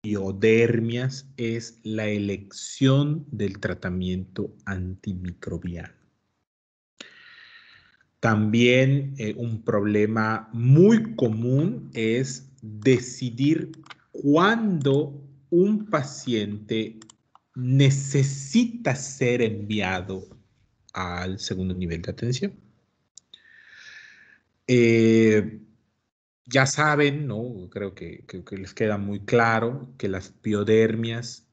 piodermias es la elección del tratamiento antimicrobiano. También un problema muy común es decidir cuándo un paciente necesita ser enviado al segundo nivel de atención. Ya saben, ¿no? Creo que les queda muy claro que las piodermias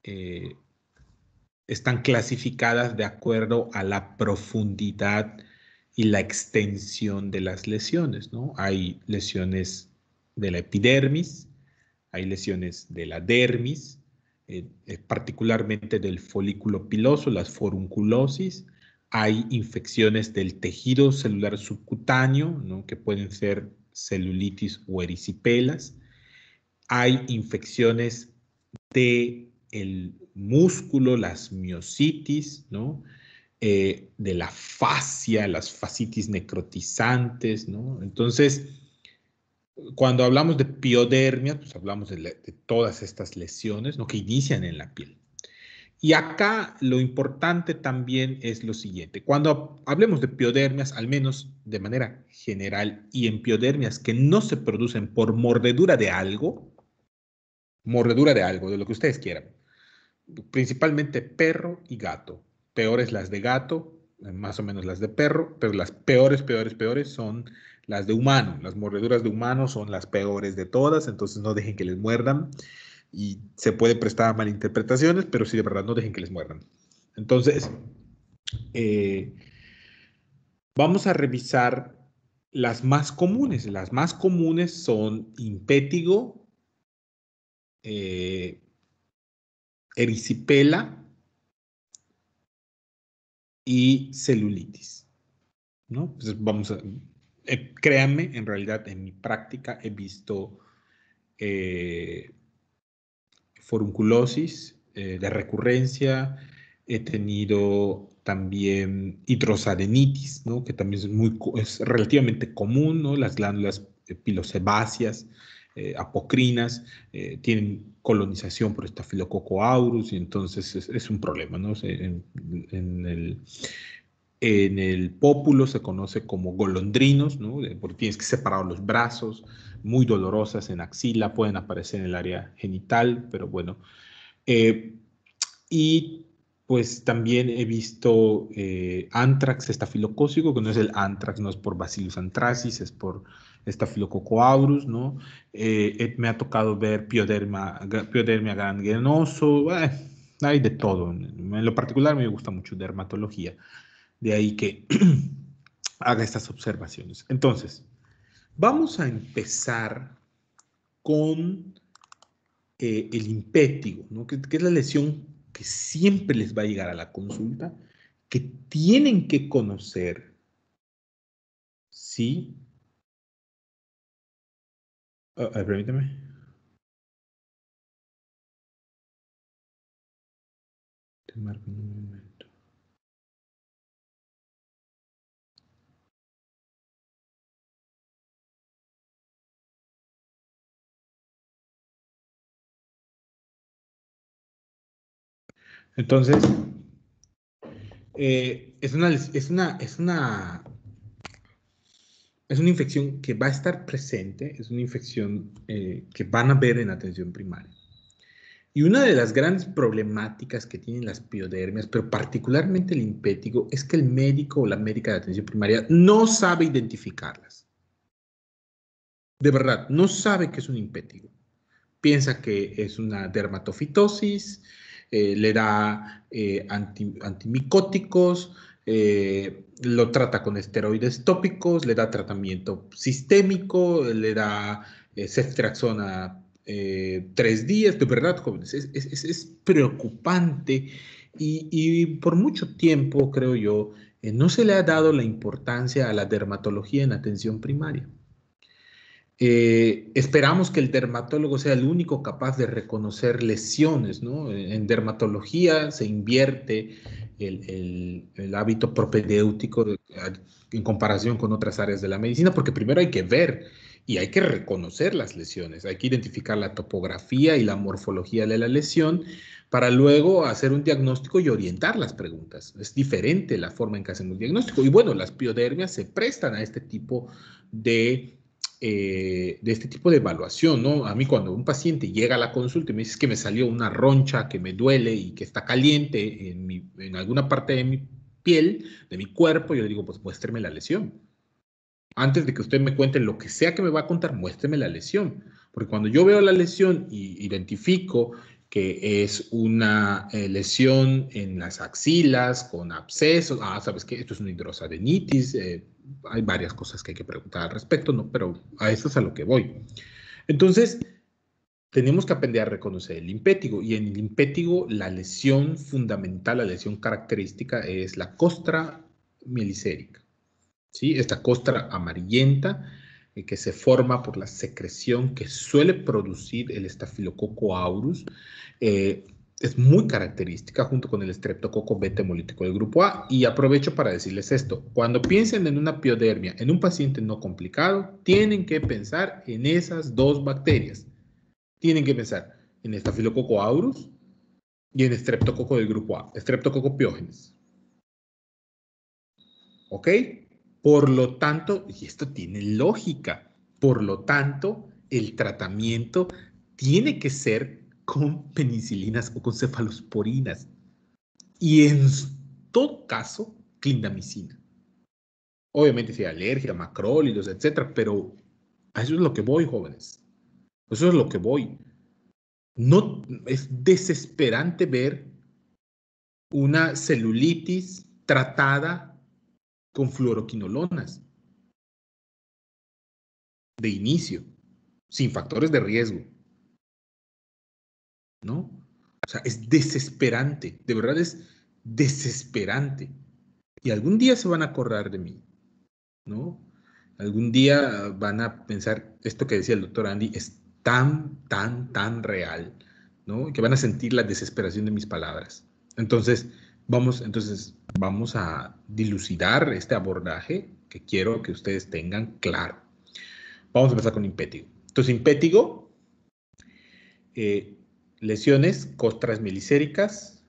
están clasificadas de acuerdo a la profundidad y la extensión de las lesiones, ¿no? Hay lesiones de la epidermis, hay lesiones de la dermis, particularmente del folículo piloso, las forunculosis. Hay infecciones del tejido celular subcutáneo, ¿no? Que pueden ser celulitis o erisipelas. Hay infecciones del músculo, las miositis, ¿no? De la fascia, las fascitis necrotizantes, ¿no? Entonces, cuando hablamos de piodermia, pues hablamos de todas estas lesiones, ¿no? Que inician en la piel. Y acá lo importante también es lo siguiente. Cuando hablemos de piodermias, al menos de manera general, y en piodermias que no se producen por mordedura de algo, de lo que ustedes quieran, principalmente perro y gato. Peores las de gato, más o menos las de perro, pero las peores son las de humano. Las mordeduras de humano son las peores de todas, entonces no dejen que les muerdan y se puede prestar a malinterpretaciones, pero sí, de verdad, no dejen que les muerdan. Entonces, vamos a revisar las más comunes. Las más comunes son impétigo, erisipela y celulitis, ¿no? Entonces vamos a, créanme, en realidad en mi práctica he visto forunculosis de recurrencia, he tenido también hidrosadenitis, ¿no? Que también es relativamente común, ¿no? Las glándulas pilosebáceas, apocrinas, tienen colonización por Staphylococcus aureus y entonces es un problema, ¿no? En el pópulo se conoce como golondrinos, ¿no? Porque tienes que separar los brazos, muy dolorosas en axila, pueden aparecer en el área genital, pero bueno. Y pues también he visto anthrax estafilocócico, que no es el anthrax, no es por Bacillus anthracis, es por Staphylococcus aureus, ¿no? Me ha tocado ver piodermia gangrenoso, hay de todo. En lo particular me gusta mucho dermatología. De ahí que haga estas observaciones. Entonces, vamos a empezar con el impétigo, ¿no? Que es la lesión que siempre les va a llegar a la consulta, que tienen que conocer, ¿sí? Permíteme. Te marco un momento. Entonces, es una infección que va a estar presente, es una infección que van a ver en atención primaria. Y una de las grandes problemáticas que tienen las piodermias, pero particularmente el impétigo, es que el médico o la médica de atención primaria no sabe identificarlas. De verdad, no sabe que es un impétigo. Piensa que es una dermatofitosis, le da antimicóticos, lo trata con esteroides tópicos, le da tratamiento sistémico, le da ceftriaxona 3 días. De verdad, jóvenes, es preocupante y por mucho tiempo, creo yo, no se le ha dado la importancia a la dermatología en atención primaria. Esperamos que el dermatólogo sea el único capaz de reconocer lesiones, ¿no? En dermatología se invierte el hábito propedéutico en comparación con otras áreas de la medicina, porque primero hay que ver Y hay que reconocer las lesiones, hay que identificar la topografía y la morfología de la lesión para luego hacer un diagnóstico y orientar las preguntas. Es diferente la forma en que hacemos el diagnóstico. Y bueno, las piodermias se prestan a este tipo de evaluación, ¿no? A mí cuando un paciente llega a la consulta y me dice que me salió una roncha, que me duele y que está caliente en alguna parte de mi piel, de mi cuerpo, yo le digo, pues muéstreme la lesión. Antes de que usted me cuente lo que sea que me va a contar, muéstreme la lesión. Porque cuando yo veo la lesión y identifico que es una lesión en las axilas con abscesos, ¿sabes qué? Esto es una hidrosadenitis, hay varias cosas que hay que preguntar al respecto, ¿no? Pero a eso es a lo que voy. Entonces, tenemos que aprender a reconocer el limpétigo. Y en el limpétigo, la lesión fundamental, la lesión característica es la costra mielicérica. ¿Sí? Esta costra amarillenta que se forma por la secreción que suele producir el Staphylococcus aureus, es muy característica junto con el Streptococcus beta hemolítico del grupo A. Y aprovecho para decirles esto: cuando piensen en una piodermia en un paciente no complicado, tienen que pensar en esas dos bacterias. Tienen que pensar en Staphylococcus aureus y en Streptococcus del grupo A, Streptococcus pyogenes. ¿Ok? Por lo tanto, y esto tiene lógica, por lo tanto, el tratamiento tiene que ser con penicilinas o con cefalosporinas. Y en todo caso, clindamicina. Obviamente si hay alergia, macrólidos, etcétera, pero a eso es lo que voy, jóvenes. Eso es lo que voy. No, es desesperante ver una celulitis tratada con fluoroquinolonas de inicio, sin factores de riesgo, ¿no? O sea, es desesperante, de verdad es desesperante. Y algún día se van a acordar de mí, ¿no? Algún día van a pensar, esto que decía el doctor Andy es tan real, ¿no? Que van a sentir la desesperación de mis palabras. Entonces, vamos a dilucidar este abordaje que quiero que ustedes tengan claro. Vamos a empezar con impétigo. Entonces, impétigo, lesiones costras mielicéricas.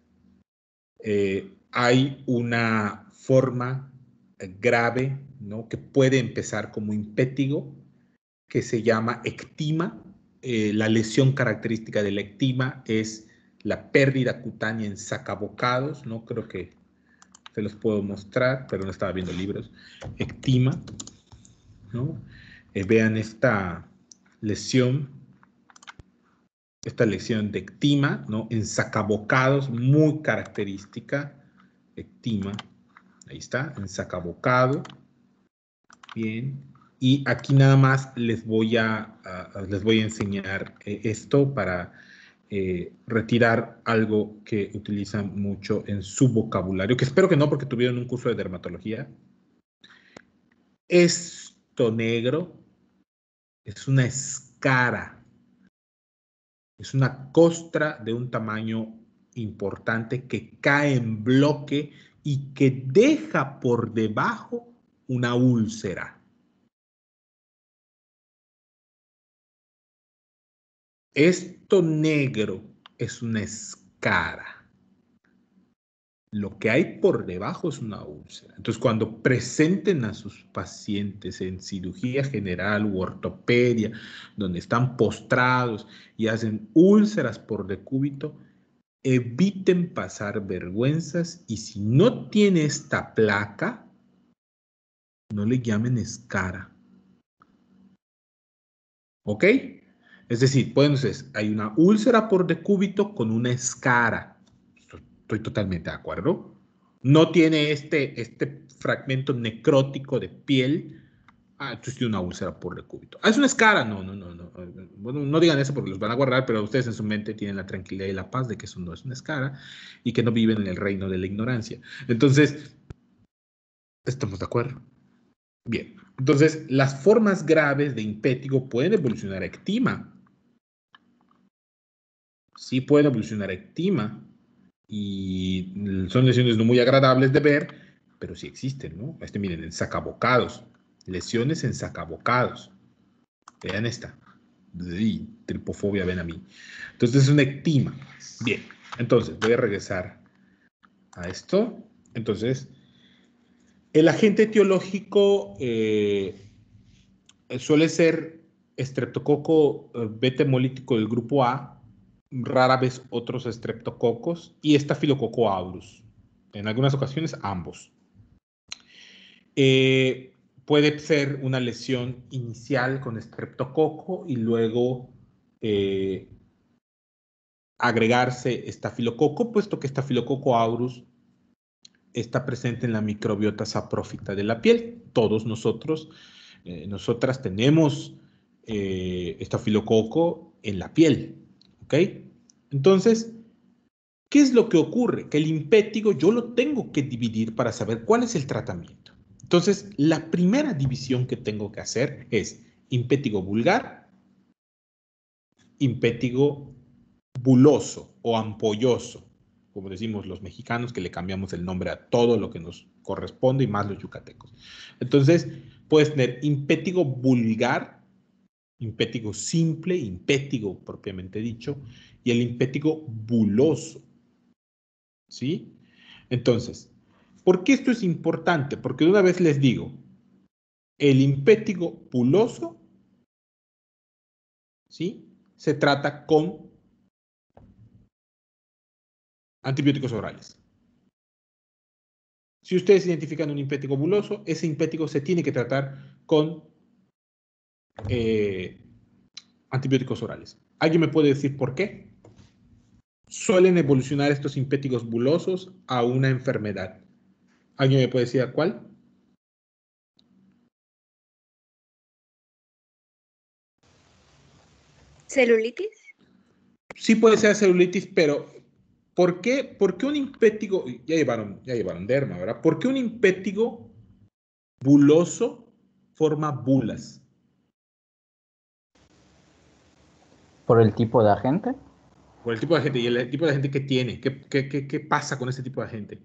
Hay una forma grave, ¿no? Que puede empezar como impétigo, que se llama ectima. La lesión característica del ectima es la pérdida cutánea en sacabocados, ¿no? Creo que se los puedo mostrar, pero no estaba viendo libros. Ectima, ¿no? Vean lesión esta lesión de ectima, ¿no? En sacabocados, muy característica. Ectima, ahí está, en sacabocado. Bien. Y aquí nada más les voy a enseñar esto para retirar algo que utilizan mucho en su vocabulario, que espero que no, porque tuvieron un curso de dermatología. Esto negro es una escara. Es una costra de un tamaño importante que cae en bloque y que deja por debajo una úlcera. Esto negro es una escara. Lo que hay por debajo es una úlcera. Entonces, cuando presenten a sus pacientes en cirugía general u ortopedia, donde están postrados y hacen úlceras por decúbito, eviten pasar vergüenzas y si no tiene esta placa, no le llamen escara. ¿Ok? Es decir, entonces hay una úlcera por decúbito con una escara. Estoy totalmente de acuerdo. No tiene este fragmento necrótico de piel. Entonces tiene una úlcera por decúbito. Es una escara. No. Bueno, no digan eso porque los van a guardar, pero ustedes en su mente tienen la tranquilidad y la paz de que eso no es una escara y que no viven en el reino de la ignorancia. Entonces, estamos de acuerdo. Bien, entonces las formas graves de impétigo pueden evolucionar a ectima. Sí pueden evolucionar a ectima y son lesiones no muy agradables de ver, pero sí existen, ¿no? Miren, en sacabocados, lesiones en sacabocados, Vean esta. Tripofobia, ven a mí. Entonces es un ectima. Bien, entonces voy a regresar a esto. Entonces, el agente etiológico suele ser estreptococo beta hemolítico del grupo A, rara vez otros estreptococos, y estafilococo aureus. En algunas ocasiones, ambos. Puede ser una lesión inicial con estreptococo y luego agregarse estafilococo, puesto que estafilococo aureus está presente en la microbiota saprófita de la piel. Todos nosotros, nosotras tenemos estafilococo en la piel, ¿ok? Entonces, ¿qué es lo que ocurre? Que el impétigo yo lo tengo que dividir para saber cuál es el tratamiento. Entonces, la primera división que tengo que hacer es impétigo vulgar, impétigo buloso o ampolloso, como decimos los mexicanos, que le cambiamos el nombre a todo lo que nos corresponde y más los yucatecos. Entonces, puedes tener impétigo vulgar, impétigo simple, impétigo propiamente dicho, y el impétigo buloso. ¿Sí? Entonces, ¿por qué esto es importante? Porque de una vez les digo, el impétigo buloso, ¿sí? Se trata con antibióticos orales. Si ustedes identifican un impétigo buloso, ese impétigo se tiene que tratar con antibióticos orales. ¿Alguien me puede decir por qué? Suelen evolucionar estos impétigos bulosos a una enfermedad. ¿Alguien me puede decir a cuál? ¿Celulitis? Sí puede ser celulitis, pero ¿por qué un impétigo, ya llevaron derma, ¿verdad? ¿Por qué un impétigo buloso forma bulas? ¿Por el tipo de agente? Por el tipo de gente y el tipo de gente que tiene. ¿Qué pasa con este tipo de gente?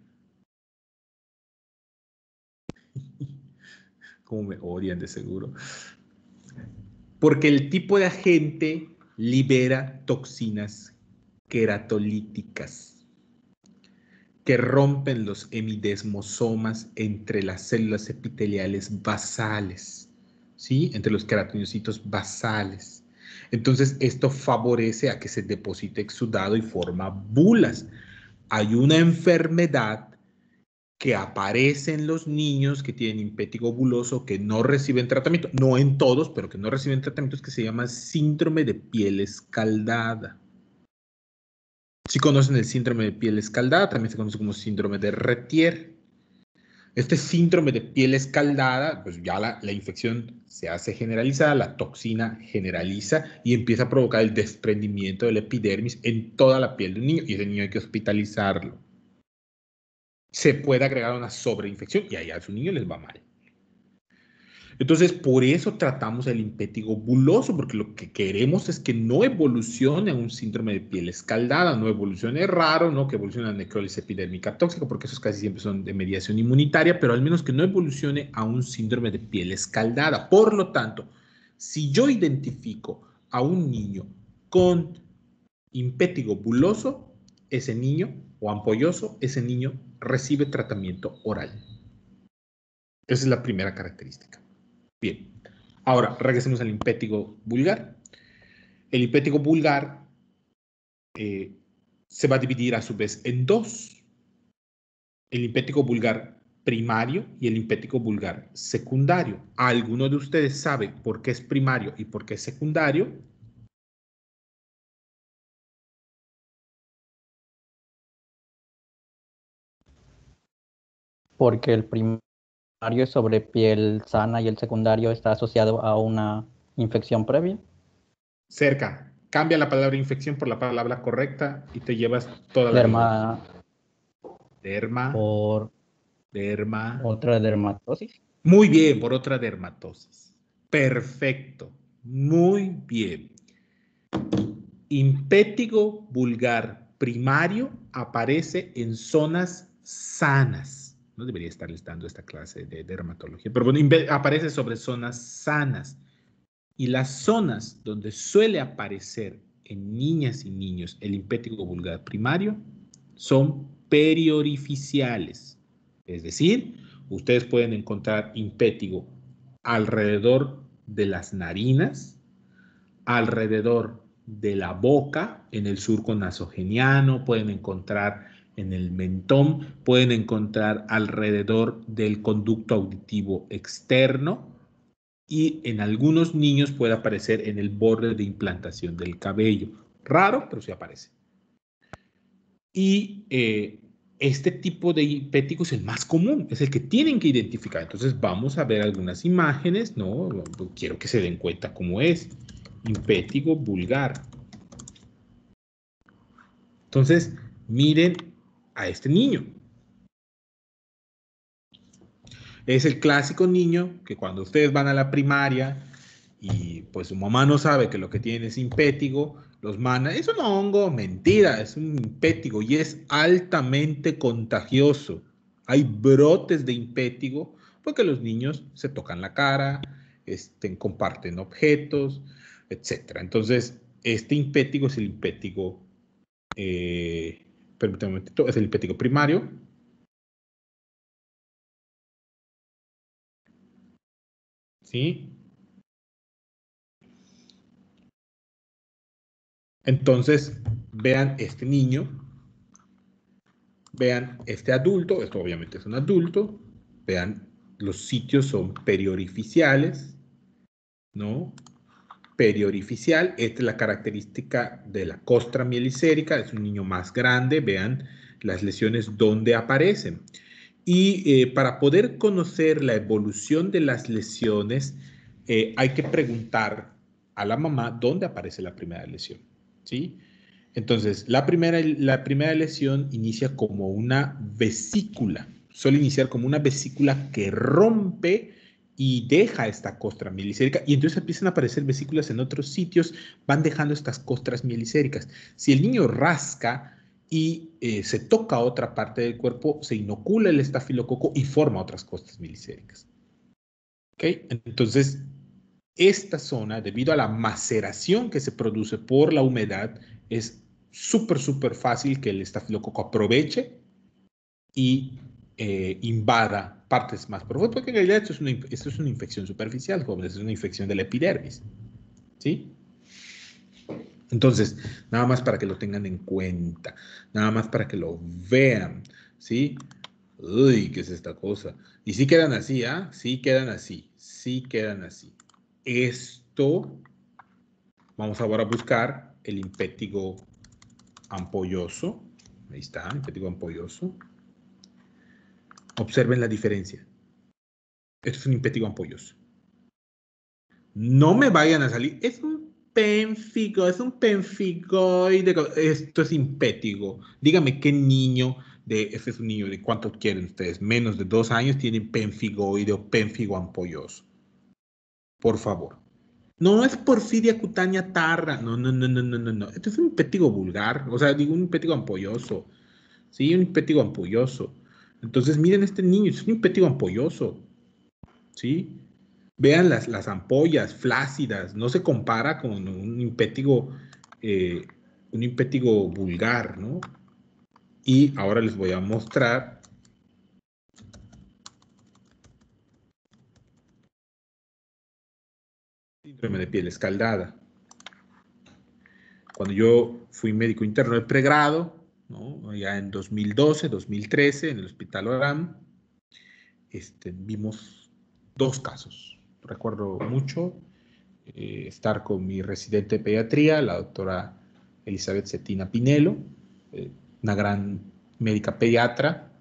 ¿Cómo me odian de seguro? Porque el tipo de agente libera toxinas queratolíticas que rompen los hemidesmosomas entre las células epiteliales basales, ¿sí? Entre los queratinocitos basales. Entonces, esto favorece a que se deposite exudado y forma bulas. Hay una enfermedad que aparece en los niños que tienen impétigo buloso que no reciben tratamiento, no en todos, pero que no reciben tratamientos, que se llama síndrome de piel escaldada. Si conocen el síndrome de piel escaldada, también se conoce como síndrome de Retier. Este síndrome de piel escaldada, pues ya la infección se hace generalizada, la toxina generaliza y empieza a provocar el desprendimiento del epidermis en toda la piel de un niño, y ese niño hay que hospitalizarlo. Se puede agregar una sobreinfección y ahí a su niño les va mal. Entonces, por eso tratamos el impétigo buloso, porque lo que queremos es que no evolucione a un síndrome de piel escaldada, no evolucione raro, ¿no? Que evolucione a necrólisis epidérmica tóxica, porque esos casi siempre son de mediación inmunitaria, pero al menos que no evolucione a un síndrome de piel escaldada. Por lo tanto, si yo identifico a un niño con impétigo buloso, ese niño, o ampolloso, ese niño recibe tratamiento oral. Esa es la primera característica. Bien, ahora regresemos al impétigo vulgar. El impétigo vulgar se va a dividir a su vez en dos. El impético vulgar primario y el impético vulgar secundario. ¿Alguno de ustedes sabe por qué es primario y por qué es secundario? Porque el primario es sobre piel sana y el secundario está asociado a una infección previa. Cerca. Cambia la palabra infección por la palabra correcta y te llevas toda la Derma vida. Derma. por Derma. otra dermatosis. Muy bien, por otra dermatosis. Perfecto. Muy bien. Impétigo vulgar primario aparece en zonas sanas. No debería estarles dando esta clase de dermatología, pero bueno, aparece sobre zonas sanas. Y las zonas donde suele aparecer en niñas y niños el impétigo vulgar primario son periorificiales. Es decir, ustedes pueden encontrar impétigo alrededor de las narinas, alrededor de la boca, en el surco nasogeniano, pueden encontrar en el mentón, pueden encontrar alrededor del conducto auditivo externo y en algunos niños puede aparecer en el borde de implantación del cabello. Raro, pero sí aparece. Y este tipo de impétigo es el más común, es el que tienen que identificar. Entonces vamos a ver algunas imágenes, ¿no? Quiero que se den cuenta cómo es. Impétigo vulgar. Entonces, miren a este niño. Es el clásico niño que cuando ustedes van a la primaria y pues su mamá no sabe que lo que tiene es impétigo, los manda, es un hongo, mentira, es un impétigo y es altamente contagioso. Hay brotes de impétigo porque los niños se tocan la cara, comparten objetos, etc. Entonces, este impétigo es el impétigo, permítanme un momentito, es el impétigo primario. ¿Sí? Entonces, vean este niño, vean este adulto, esto obviamente es un adulto, vean, los sitios son periorificiales, ¿no? Periorificial, esta es la característica de la costra mielicérica, es un niño más grande, vean las lesiones donde aparecen. Y para poder conocer la evolución de las lesiones, hay que preguntar a la mamá dónde aparece la primera lesión, ¿sí? Entonces, la primera lesión inicia como una vesícula, suele iniciar como una vesícula que rompe y deja esta costra mielicérica y entonces empiezan a aparecer vesículas en otros sitios, van dejando estas costras mielicéricas. Si el niño rasca y se toca otra parte del cuerpo, se inocula el estafilococo y forma otras costras mielicéricas. ¿Ok? Entonces, esta zona, debido a la maceración que se produce por la humedad, es súper fácil que el estafilococo aproveche y invada partes más profundas, porque en realidad esto es una infección superficial, jóvenes, es una infección de la epidermis. ¿Sí? Entonces, nada más para que lo tengan en cuenta, nada más para que lo vean, ¿sí? Uy, ¿qué es esta cosa? Y sí quedan así, ¿ah? Sí quedan así, sí quedan así. Esto, vamos ahora a buscar el impétigo ampolloso. Ahí está, impétigo ampolloso. Observen la diferencia. Esto es un impétigo ampolloso. No me vayan a salir. Es un pénfigo, es un penfigoide. Esto es impétigo. Dígame qué niño ese es un niño de cuánto quieren ustedes, menos de 2 años, tiene penfigoide o pénfigo ampolloso. Por favor. No es porfiria cutánea tarra. No, no, no, no, no, no, no. Esto es un impétigo vulgar. O sea, digo un impétigo ampolloso. Sí, un impétigo ampolloso. Entonces, miren este niño, es un impétigo ampolloso. ¿Sí? Vean las ampollas flácidas, no se compara con un impétigo vulgar, ¿no? Y ahora les voy a mostrar síndrome de piel escaldada. Cuando yo fui médico interno de pregrado, ¿no? Ya en 2012, 2013, en el Hospital Oram, vimos 2 casos. Recuerdo mucho estar con mi residente de pediatría, la doctora Elizabeth Cetina Pinelo, una gran médica pediatra,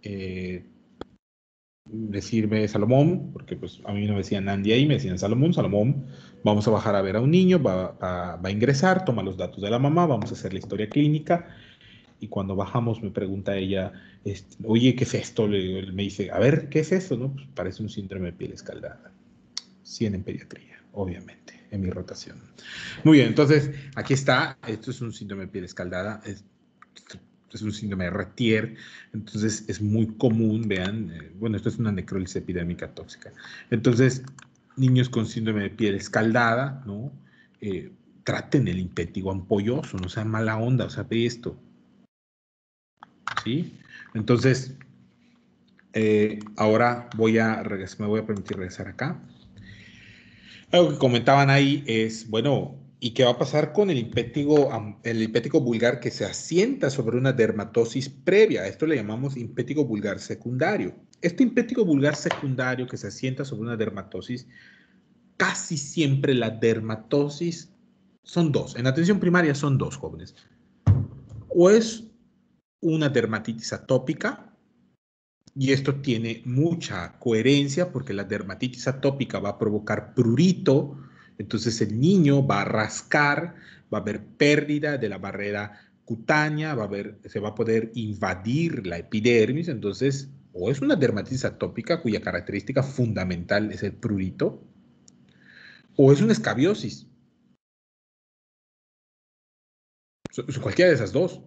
decirme Salomón, porque pues a mí no me decían Andy ahí, me decían Salomón, Salomón, vamos a bajar a ver a un niño, va a ingresar, toma los datos de la mamá, vamos a hacer la historia clínica, y cuando bajamos me pregunta ella, oye, ¿qué es esto? Me dice, a ver, ¿qué es eso? No, pues parece un síndrome de piel escaldada. 100 en pediatría, obviamente, en mi rotación. Muy bien, entonces, aquí está. Esto es un síndrome de piel escaldada. Es un síndrome de Retier. Entonces, es muy común, vean. Bueno, esto es una necrólisis epidémica tóxica. Entonces, niños con síndrome de piel escaldada, ¿no? Traten el impétigo ampolloso, no sean mala onda, o sea, ve esto, ¿sí? Entonces, ahora me voy a permitir regresar acá. Algo que comentaban ahí es, bueno, ¿y qué va a pasar con el impétigo vulgar que se asienta sobre una dermatosis previa? A esto le llamamos impétigo vulgar secundario. Este impétigo vulgar secundario que se asienta sobre una dermatosis, casi siempre la dermatosis son dos. En atención primaria son dos, jóvenes. O es una dermatitis atópica, y esto tiene mucha coherencia porque la dermatitis atópica va a provocar prurito, entonces el niño va a rascar, va a haber pérdida de la barrera cutánea, se va a poder invadir la epidermis, entonces o es una dermatitis atópica cuya característica fundamental es el prurito, o es una escabiosis, cualquiera de esas dos,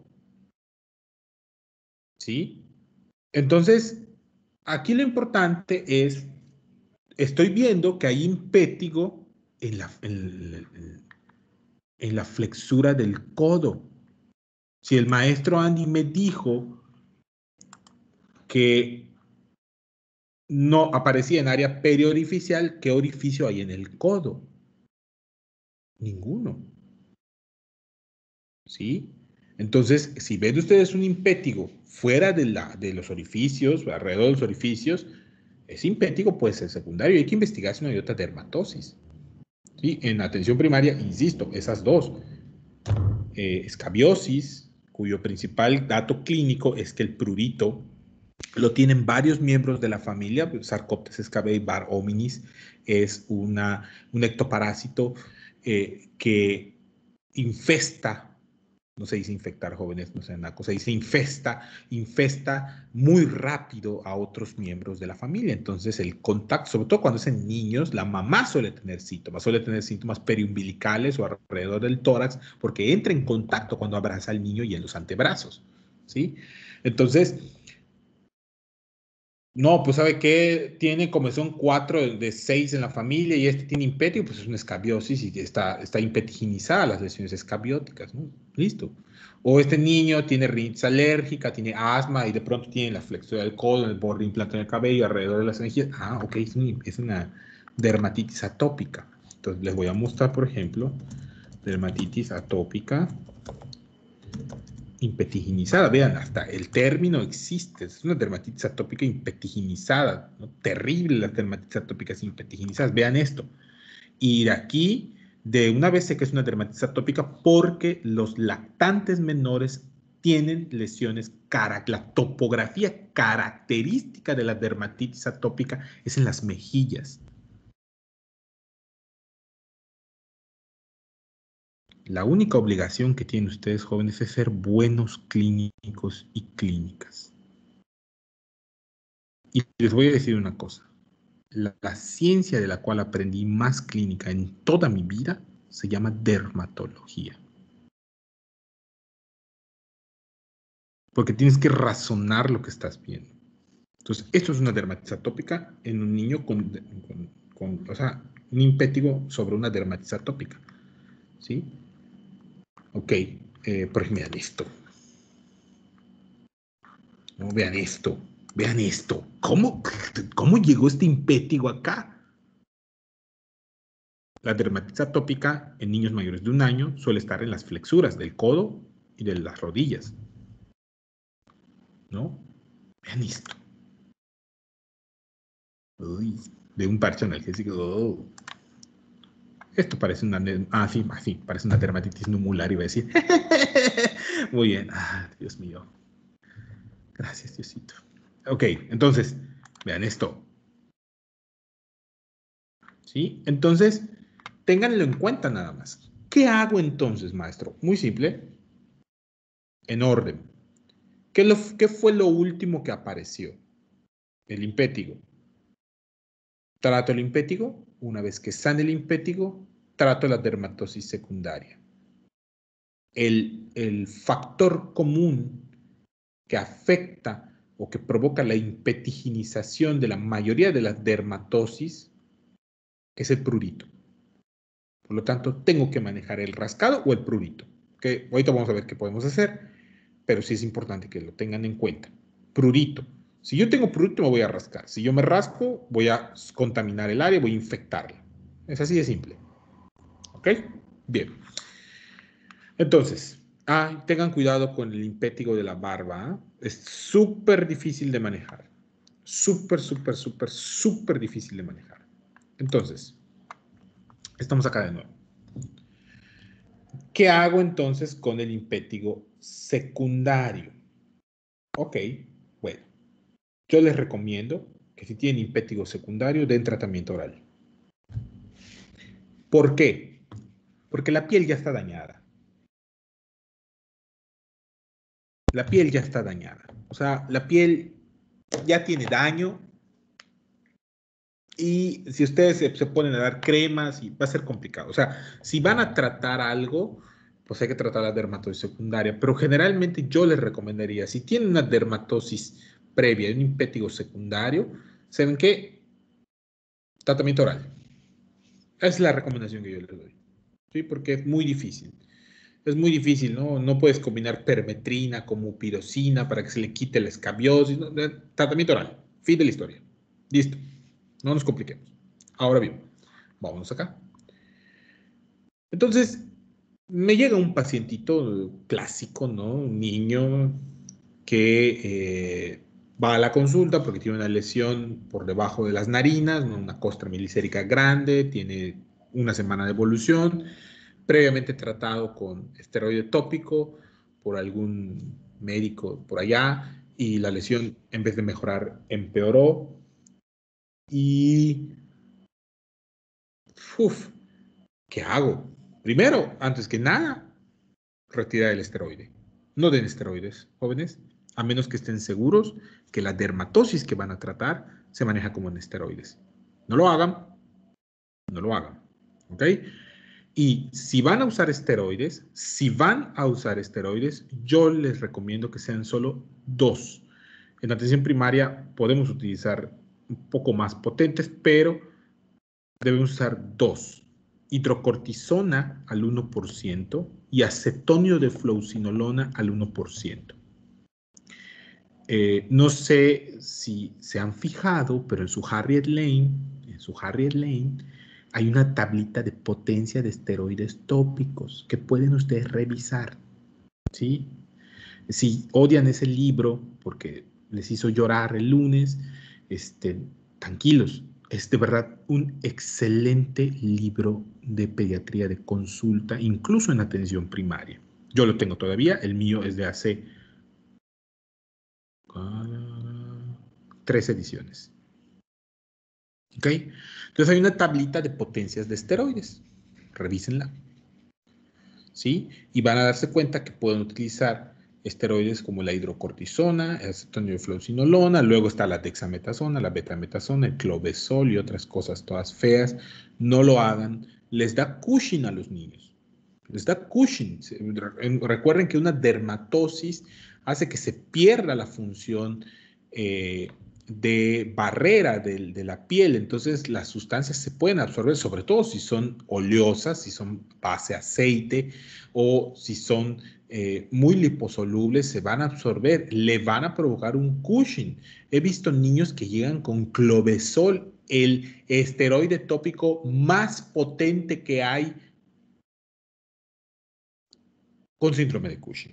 ¿sí? Entonces, aquí lo importante es, estoy viendo que hay impétigo en la flexura del codo. Si el maestro Andy me dijo que no aparecía en área periorificial, ¿qué orificio hay en el codo? Ninguno. ¿Sí? Entonces, si ven ustedes un impétigo fuera de los orificios, alrededor de los orificios, ese impétigo puede ser secundario y hay que investigar si no hay otra dermatosis. ¿Sí? En atención primaria, insisto, esas dos. Escabiosis, cuyo principal dato clínico es que el prurito lo tienen varios miembros de la familia. Sarcoptes escabei var hominis es un ectoparásito que infesta, no se dice infectar, jóvenes, no sé, naco, se dice infesta muy rápido a otros miembros de la familia. Entonces el contacto, sobre todo cuando es en niños, la mamá suele tener síntomas periumbilicales o alrededor del tórax, porque entra en contacto cuando abraza al niño y en los antebrazos, ¿sí? Entonces, no, pues ¿sabe qué? Tiene como son 4 de 6 en la familia y este tiene impétigo, pues es una escabiosis y está impetiginizada las lesiones escabióticas, ¿no? Listo. O este niño tiene rinitis alérgica, tiene asma y de pronto tiene la flexura del codo, en el borde implante del cabello, alrededor de las energías. Ah, ok, es una dermatitis atópica. Entonces les voy a mostrar, por ejemplo, dermatitis atópica impetiginizada. Vean, hasta el término existe. Es una dermatitis atópica impetiginizada, ¿no? Terrible las dermatitis atópicas impetiganizadas. Vean esto. Y de aquí, de una vez sé que es una dermatitis atópica porque los lactantes menores tienen lesiones, la topografía característica de la dermatitis atópica es en las mejillas. La única obligación que tienen ustedes, jóvenes, es ser buenos clínicos y clínicas. Y les voy a decir una cosa. La ciencia de la cual aprendí más clínica en toda mi vida se llama dermatología. Porque tienes que razonar lo que estás viendo. Entonces, esto es una dermatitis atópica en un niño o sea, un impétigo sobre una dermatitis atópica. ¿Sí? Ok, por ejemplo, vean esto. No, vean esto. Vean esto. ¿Cómo llegó este impétigo acá? La dermatitis atópica en niños mayores de 1 año suele estar en las flexuras del codo y de las rodillas, ¿no? Vean esto. Uy, de un parche analgésico. Oh. Esto parece una... sí, parece una dermatitis numular, iba a decir. Muy bien. Ah, Dios mío. Gracias, Diosito. Ok, entonces, vean esto. ¿Sí? Entonces, ténganlo en cuenta nada más. ¿Qué hago entonces, maestro? Muy simple. En orden. ¿Qué fue lo último que apareció? El impétigo. Trato el impétigo. Una vez que sane el impétigo, trato la dermatosis secundaria. El factor común que afecta o que provoca la impetiginización de la mayoría de las dermatosis es el prurito. Por lo tanto, tengo que manejar el rascado o el prurito. Que ahorita vamos a ver qué podemos hacer, pero sí es importante que lo tengan en cuenta. Prurito. Si yo tengo prurito, me voy a rascar. Si yo me rasco, voy a contaminar el área, voy a infectarla. Es así de simple. ¿Ok? Bien. Entonces, tengan cuidado con el impétigo de la barba. Es súper difícil de manejar. Súper, súper, súper, súper difícil de manejar. Entonces, estamos acá de nuevo. ¿Qué hago entonces con el impétigo secundario? Ok, bueno, yo les recomiendo que si tienen impétigo secundario, den tratamiento oral. ¿Por qué? Porque la piel ya está dañada. La piel ya está dañada. O sea, la piel ya tiene daño y si ustedes se ponen a dar cremas, va a ser complicado. O sea, si van a tratar algo, pues hay que tratar la dermatosis secundaria. Pero generalmente yo les recomendaría, si tienen una dermatosis previa y un impétigo secundario, ¿saben qué? Tratamiento oral. Esa es la recomendación que yo les doy. ¿Sí? Porque es muy difícil. Es muy difícil, ¿no? No puedes combinar permetrina con mupirocina para que se le quite la escabiosis. ¿No? Tratamiento oral. Fin de la historia. Listo. No nos compliquemos. Ahora bien, vámonos acá. Entonces, me llega un pacientito clásico, ¿no? Un niño que va a la consulta porque tiene una lesión por debajo de las narinas, ¿no? Una costra milicérica grande, tiene una semana de evolución, previamente tratado con esteroide tópico por algún médico por allá, y la lesión, en vez de mejorar, empeoró. Y, uf, ¿qué hago? Primero, antes que nada, retirar el esteroide. No den esteroides, jóvenes, a menos que estén seguros que la dermatosis que van a tratar se maneja como en esteroides. No lo hagan, no lo hagan. ¿Ok? Y si van a usar esteroides, yo les recomiendo que sean solo 2. En atención primaria podemos utilizar un poco más potentes, pero debemos usar 2. Hidrocortisona al 1% y acetonio de fluocinolona al 1%. No sé si se han fijado, pero en su Harriet Lane, hay una tablita de potencia de esteroides tópicos que pueden ustedes revisar, ¿sí? Si odian ese libro porque les hizo llorar el lunes, tranquilos. Es de verdad un excelente libro de pediatría de consulta, incluso en atención primaria. Yo lo tengo todavía, el mío es de hace 3 ediciones. ¿Ok? Entonces hay una tablita de potencias de esteroides. Revísenla. ¿Sí? Y van a darse cuenta que pueden utilizar esteroides como la hidrocortisona, el acetonio de fluocinolona, luego está la dexametasona, la betametasona, el clovesol y otras cosas todas feas. No lo hagan. Les da Cushing a los niños. Les da Cushing. Recuerden que una dermatosis hace que se pierda la función de barrera de la piel. Entonces las sustancias se pueden absorber, sobre todo si son oleosas, si son base aceite o si son muy liposolubles, se van a absorber, le van a provocar un Cushing. He visto niños que llegan con clovesol, el esteroide tópico más potente que hay, con síndrome de Cushing.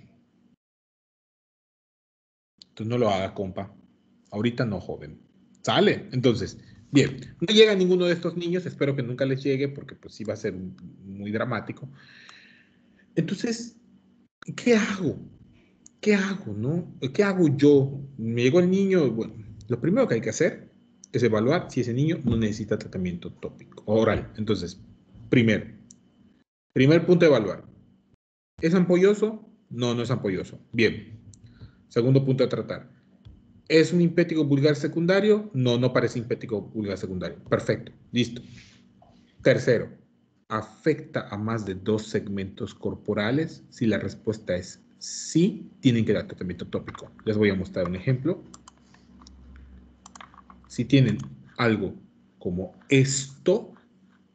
Entonces no lo haga, compa. Ahorita no, joven. ¿Sale? Entonces, bien, no llega ninguno de estos niños, espero que nunca les llegue porque pues sí va a ser muy dramático. Entonces, ¿qué hago? ¿Qué hago, no? ¿Qué hago yo? Me llegó el niño, bueno, lo primero que hay que hacer es evaluar si ese niño no necesita tratamiento tópico, oral. Entonces, primer punto de evaluar. ¿Es ampolloso? No, no es ampolloso. Bien. Segundo punto a tratar. ¿Es un impético vulgar secundario? No, no parece impético vulgar secundario. Perfecto, listo. Tercero, ¿afecta a más de 2 segmentos corporales? Si la respuesta es sí, tienen que dar tratamiento tópico. Les voy a mostrar un ejemplo. Si tienen algo como esto,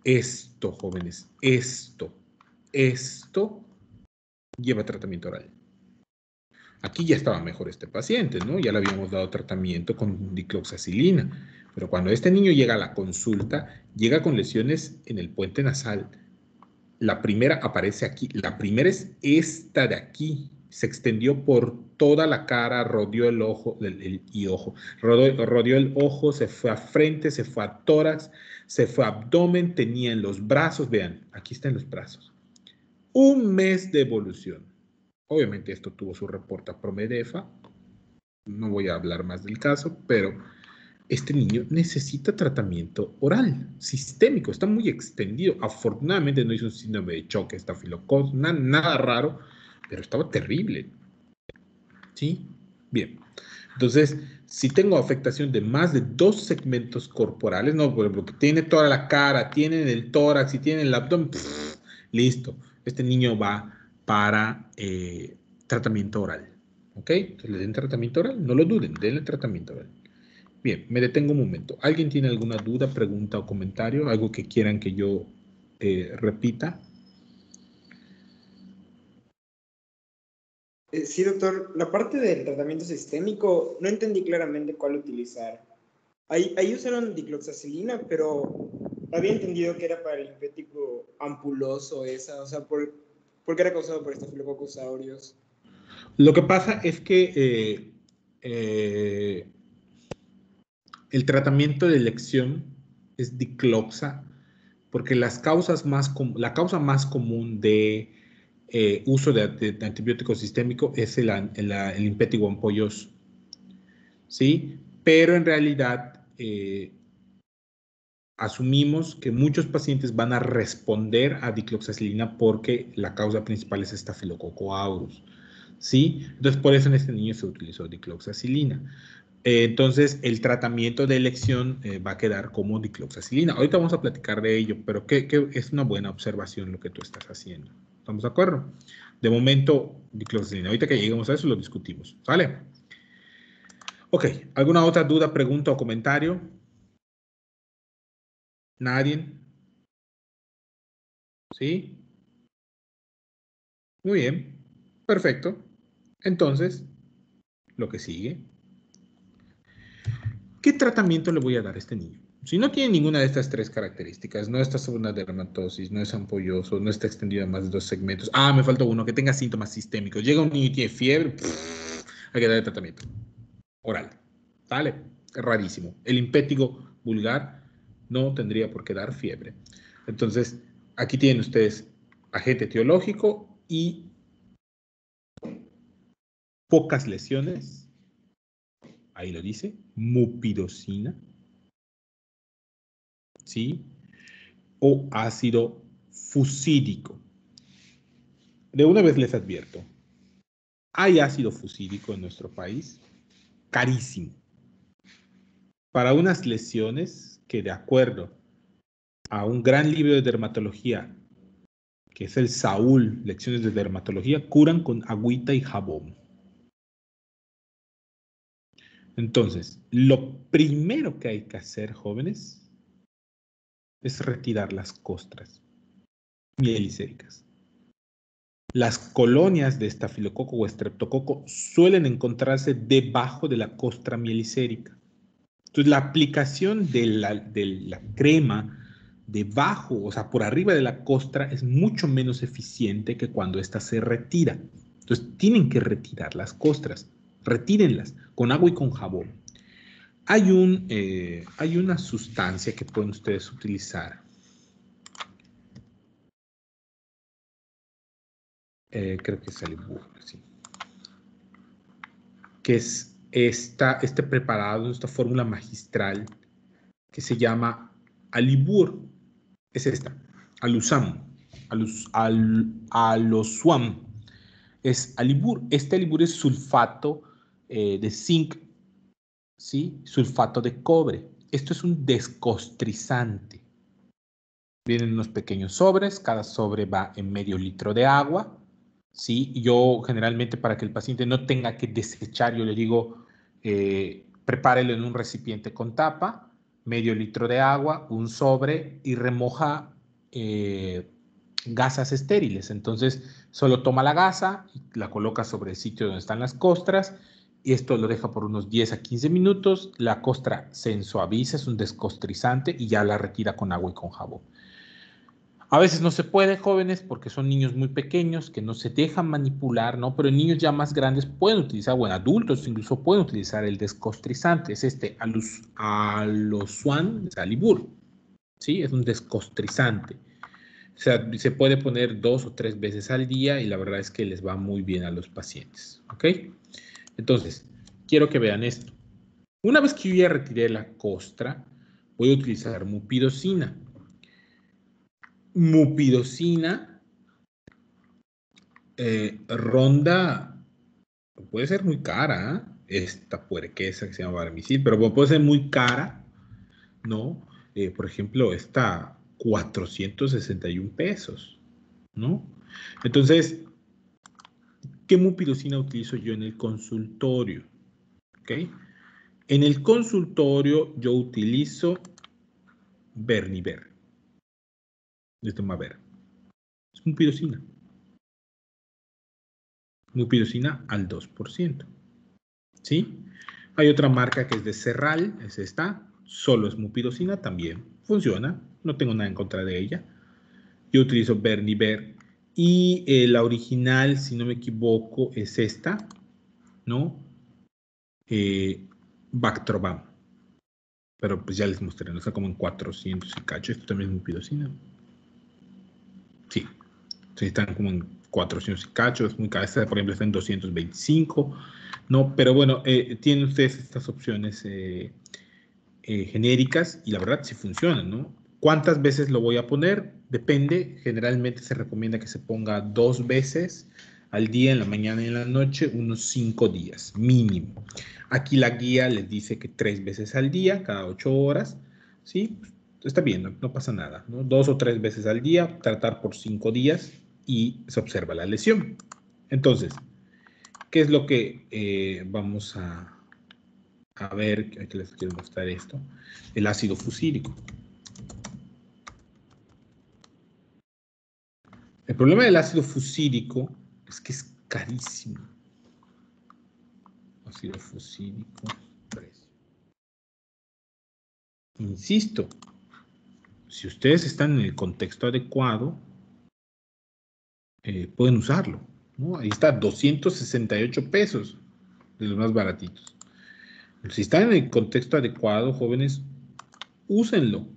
esto, jóvenes, esto lleva tratamiento oral. Aquí ya estaba mejor este paciente, ¿no? Ya le habíamos dado tratamiento con dicloxacilina. Pero cuando este niño llega a la consulta, llega con lesiones en el puente nasal. La primera aparece aquí. La primera es esta de aquí. Se extendió por toda la cara, rodeó el ojo, rodeó el ojo, se fue a frente, se fue a tórax, se fue a abdomen, tenía en los brazos, vean, aquí están los brazos. 1 mes de evolución. Obviamente esto tuvo su reporte a Promedefa. No voy a hablar más del caso, pero este niño necesita tratamiento oral, sistémico, está muy extendido. Afortunadamente no hizo un síndrome de choque, estafilococcus, nada raro, pero estaba terrible. ¿Sí? Bien. Entonces, si tengo afectación de más de 2 segmentos corporales, no, por ejemplo, que tiene toda la cara, tiene el tórax y tiene el abdomen, listo. Este niño va para tratamiento oral. ¿Ok? Entonces le den tratamiento oral, no lo duden, denle tratamiento oral. Bien, me detengo un momento. ¿Alguien tiene alguna duda, pregunta o comentario? ¿Algo que quieran que yo repita? Sí, doctor. La parte del tratamiento sistémico, no entendí claramente cuál utilizar. Ahí usaron dicloxacilina, pero había entendido que era para el linfático ampuloso esa, o sea, porque era causado por Staphylococcus aureus. Lo que pasa es que el tratamiento de elección es dicloxa, porque la causa más común de uso de antibiótico sistémico es el linfático ampolloso, ¿sí? Pero en realidad asumimos que muchos pacientes van a responder a dicloxacilina porque la causa principal es Staphylococcus aureus, ¿sí? Entonces, por eso en este niño se utilizó dicloxacilina. Entonces, el tratamiento de elección va a quedar como dicloxacilina. Ahorita vamos a platicar de ello, pero que es una buena observación lo que tú estás haciendo. ¿Estamos de acuerdo? De momento, dicloxacilina. Ahorita que lleguemos a eso, lo discutimos. ¿Sale? Ok. ¿Alguna otra duda, pregunta o comentario? ¿Nadie? ¿Sí? Muy bien. Perfecto. Entonces, lo que sigue. ¿Qué tratamiento le voy a dar a este niño? Si no tiene ninguna de estas 3 características, no está sobre una dermatosis, no es ampolloso, no está extendido a más de 2 segmentos. Ah, me falta uno, que tenga síntomas sistémicos. Llega un niño y tiene fiebre, hay que darle tratamiento oral. ¿Vale? Es rarísimo. El impétigo vulgar no tendría por qué dar fiebre. Entonces, aquí tienen ustedes agente etiológico y pocas lesiones. Ahí lo dice, mupirocina. ¿Sí? O ácido fusídico. De una vez les advierto, hay ácido fusídico en nuestro país, carísimo, para unas lesiones que de acuerdo a un gran libro de dermatología, que es el Saúl, Lecciones de Dermatología, curan con agüita y jabón. Entonces, lo primero que hay que hacer, jóvenes, es retirar las costras mielicéricas. Las colonias de estafilococo o estreptococo suelen encontrarse debajo de la costra mielicérica. Entonces, la aplicación de la crema debajo, o sea, por arriba de la costra, es mucho menos eficiente que cuando ésta se retira. Entonces, tienen que retirar las costras. Retírenlas con agua y con jabón. Hay una sustancia que pueden ustedes utilizar. Creo que es Alibur, sí. Que es este preparado, esta fórmula magistral que se llama Alibur. Es esta, Alusam, Alosuam. Es Alibur. Este Alibur es sulfato de zinc, ¿sí? Sulfato de cobre. Esto es un descostrizante. Vienen unos pequeños sobres, cada sobre va en medio litro de agua, ¿sí? Yo generalmente para que el paciente no tenga que desechar, yo le digo, prepárelo en un recipiente con tapa, medio litro de agua, un sobre y remoja gasas estériles. Entonces, solo toma la gasa y la coloca sobre el sitio donde están las costras. Y esto lo deja por unos 10 a 15 minutos. La costra se ensuaviza, es un descostrizante y ya la retira con agua y con jabón. A veces no se puede, jóvenes, porque son niños muy pequeños que no se dejan manipular, ¿no? Pero niños ya más grandes pueden utilizar, bueno, adultos incluso pueden utilizar el descostrizante. Es este Alosuan Salibur, ¿sí? Es un descostrizante. O sea, se puede poner 2 o 3 veces al día y la verdad es que les va muy bien a los pacientes, ¿ok? Entonces, quiero que vean esto. Una vez que yo ya retiré la costra, voy a utilizar mupirocina. Mupirocina ronda, puede ser muy cara, esta puerquesa que se llama Barmicil, pero puede ser muy cara, ¿no? Por ejemplo, está 461 pesos, ¿no? Entonces, ¿qué mupirocina utilizo yo en el consultorio? ¿Ok? En el consultorio yo utilizo Berniber. Esto es Maver. Es mupirocina. Mupirocina al 2%. ¿Sí? Hay otra marca que es de Serral, es esta. Solo es mupirocina, también funciona. No tengo nada en contra de ella. Yo utilizo Berniber. Y la original, si no me equivoco, es esta, ¿no? Bactroban. Pero pues ya les mostré, ¿no? Está como en 400 y cacho. Esto también es mupirocina. Sí. Sí, están como en 400 y cacho. Es muy cara. Esta, por ejemplo, está en 225. No, pero bueno, tienen ustedes estas opciones genéricas y la verdad sí funcionan, ¿no? ¿Cuántas veces lo voy a poner? Depende. Generalmente se recomienda que se ponga 2 veces al día, en la mañana y en la noche, unos 5 días, mínimo. Aquí la guía les dice que 3 veces al día, cada 8 horas, ¿sí? Está bien, no pasa nada, ¿no? 2 o 3 veces al día, tratar por 5 días y se observa la lesión. Entonces, ¿qué es lo que vamos a ver? Aquí les quiero mostrar esto. El ácido fusílico. El problema del ácido fusílico es que es carísimo. Ácido fusílico, precio. Insisto, si ustedes están en el contexto adecuado, pueden usarlo, ¿no? Ahí está, 268 pesos, de los más baratitos. Si están en el contexto adecuado, jóvenes, úsenlo.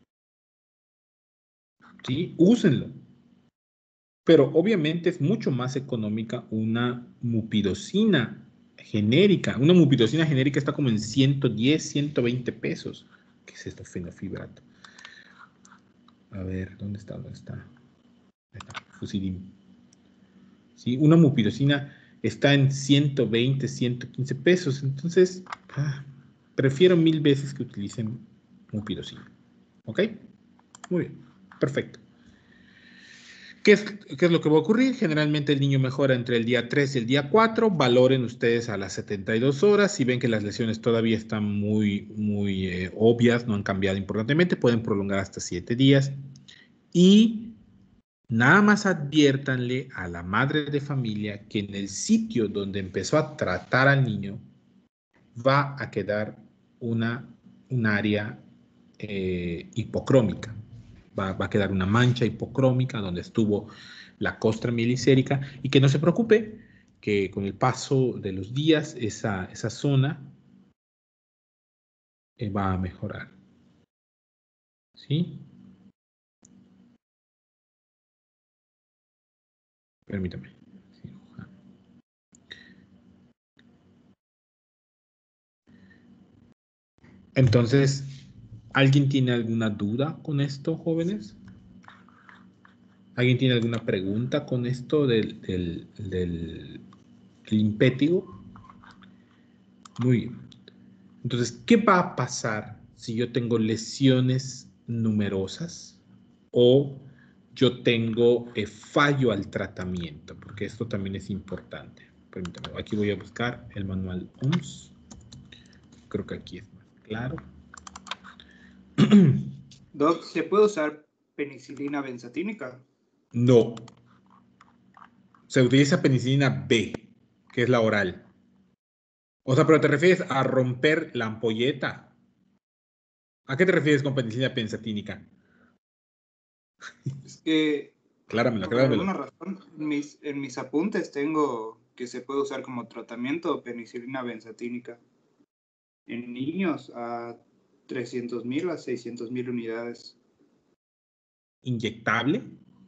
¿Sí? Úsenlo. Pero obviamente es mucho más económica una mupirocina genérica. Una mupirocina genérica está como en 110, 120 pesos. ¿Qué es esto? Fenofibrato. A ver, ¿dónde está? ¿Dónde está? Ahí está, Fusidim. ¿Sí? Una mupirocina está en 120, 115 pesos. Entonces, prefiero 1000 veces que utilicen mupirocina. ¿Ok? Muy bien. Perfecto. ¿Qué es lo que va a ocurrir? Generalmente el niño mejora entre el día 3 y el día 4. Valoren ustedes a las 72 horas. Si ven que las lesiones todavía están muy obvias, no han cambiado importantemente, pueden prolongar hasta 7 días. Y nada más adviértanle a la madre de familia que en el sitio donde empezó a tratar al niño va a quedar un área hipocrómica. Va a quedar una mancha hipocrómica donde estuvo la costra mielicérica y que no se preocupe que con el paso de los días esa zona va a mejorar. ¿Sí? Permítame. Entonces, ¿alguien tiene alguna duda con esto, jóvenes? ¿Alguien tiene alguna pregunta con esto del impétigo? Muy bien. Entonces, ¿qué va a pasar si yo tengo lesiones numerosas o yo tengo fallo al tratamiento? Porque esto también es importante. Permítame, aquí voy a buscar el manual OMS. Creo que aquí es más claro. Doc, ¿se puede usar penicilina benzatínica. No. Se utiliza penicilina B, que es la oral. O sea, pero te refieres a romper la ampolleta. ¿A qué te refieres con penicilina benzatínica? Es que, Cláramelo, por alguna cláramelo. razón, en mis apuntes tengo que se puede usar como tratamiento penicilina benzatínica en niños a 300.000 a 600.000 unidades. ¿Inyectable?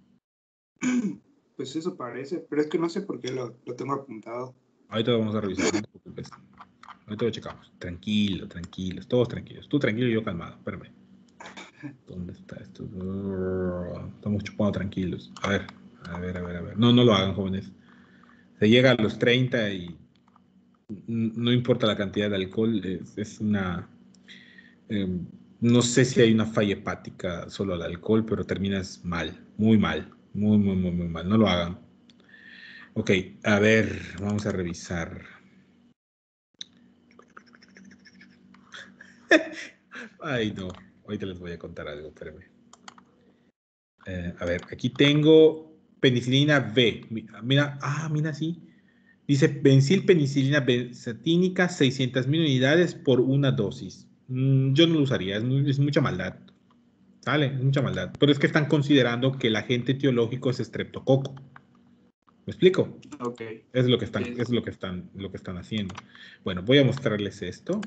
Pues eso parece, pero es que no sé por qué lo tengo apuntado. Ahorita lo vamos a revisar, no te preocupes. Ahorita lo checamos. Tranquilo, tranquilos, todos tranquilos. Tú tranquilo y yo calmado. Espérame. ¿Dónde está esto? Estamos chupando tranquilos. A ver, a ver, a ver, a ver. No, no lo hagan, jóvenes. Se llega a los 30 y no importa la cantidad de alcohol, es una... no sé si hay una falla hepática solo al alcohol, pero terminas mal, muy mal, muy, muy, muy, muy mal. No lo hagan. Ok, a ver, vamos a revisar. Ay, no, ahorita les voy a contar algo, espérame. A ver, aquí tengo penicilina B. Mira, mira, sí. Dice Bencil penicilina benzatínica, 600.000 unidades por una dosis. Yo no lo usaría, es mucha maldad. ¿Sale? Es mucha maldad. Pero es que están considerando que el agente etiológico es estreptococo. ¿Me explico? Ok. Es lo que están haciendo. Bueno, voy a mostrarles esto.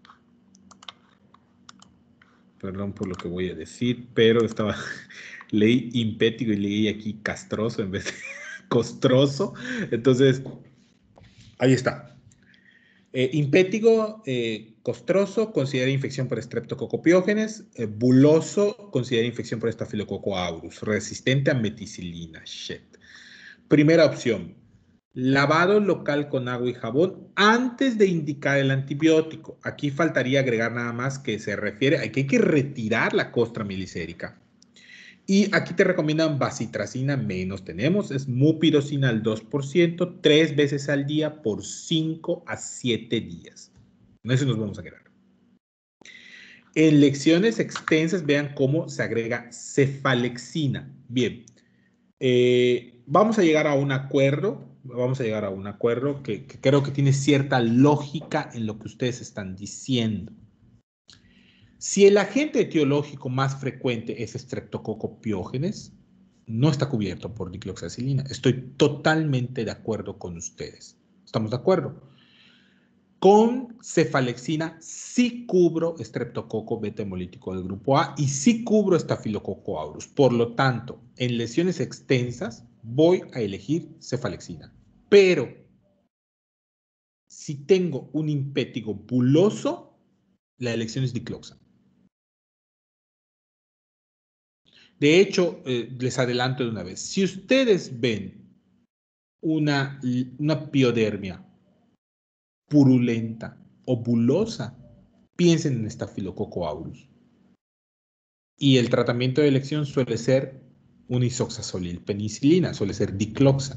Perdón por lo que voy a decir, pero leí impétigo y leí aquí castroso en vez de costroso. Entonces, ahí está. Impétigo, costroso, considera infección por Streptococcus. Buloso, considera infección por Staphylococcus aureus. Resistente a meticilina. Shit. Primera opción. Lavado local con agua y jabón antes de indicar el antibiótico. Aquí faltaría agregar nada más que se refiere a que hay que retirar la costra milicérica. Y aquí te recomiendan bacitracina menos. Tenemos, es mupirocina al 2%, 3 veces al día por 5 a 7 días. En eso nos vamos a quedar. En lecciones extensas, vean cómo se agrega cefalexina. Bien, vamos a llegar a un acuerdo. Vamos a llegar a un acuerdo que creo que tiene cierta lógica en lo que ustedes están diciendo. Si el agente etiológico más frecuente es Streptococcus pyogenes, no está cubierto por dicloxacilina. Estoy totalmente de acuerdo con ustedes. ¿Estamos de acuerdo? Con cefalexina sí cubro Streptococcus beta hemolítico del grupo A y sí cubro Staphylococcus aureus. Por lo tanto, en lesiones extensas voy a elegir cefalexina. Pero si tengo un impétigo buloso, la elección es dicloxa. De hecho, les adelanto de una vez, si ustedes ven una piodermia purulenta o bulosa, piensen en Staphylococcus aureus. Y el tratamiento de elección suele ser una isoxazolil penicilina, suele ser dicloxa.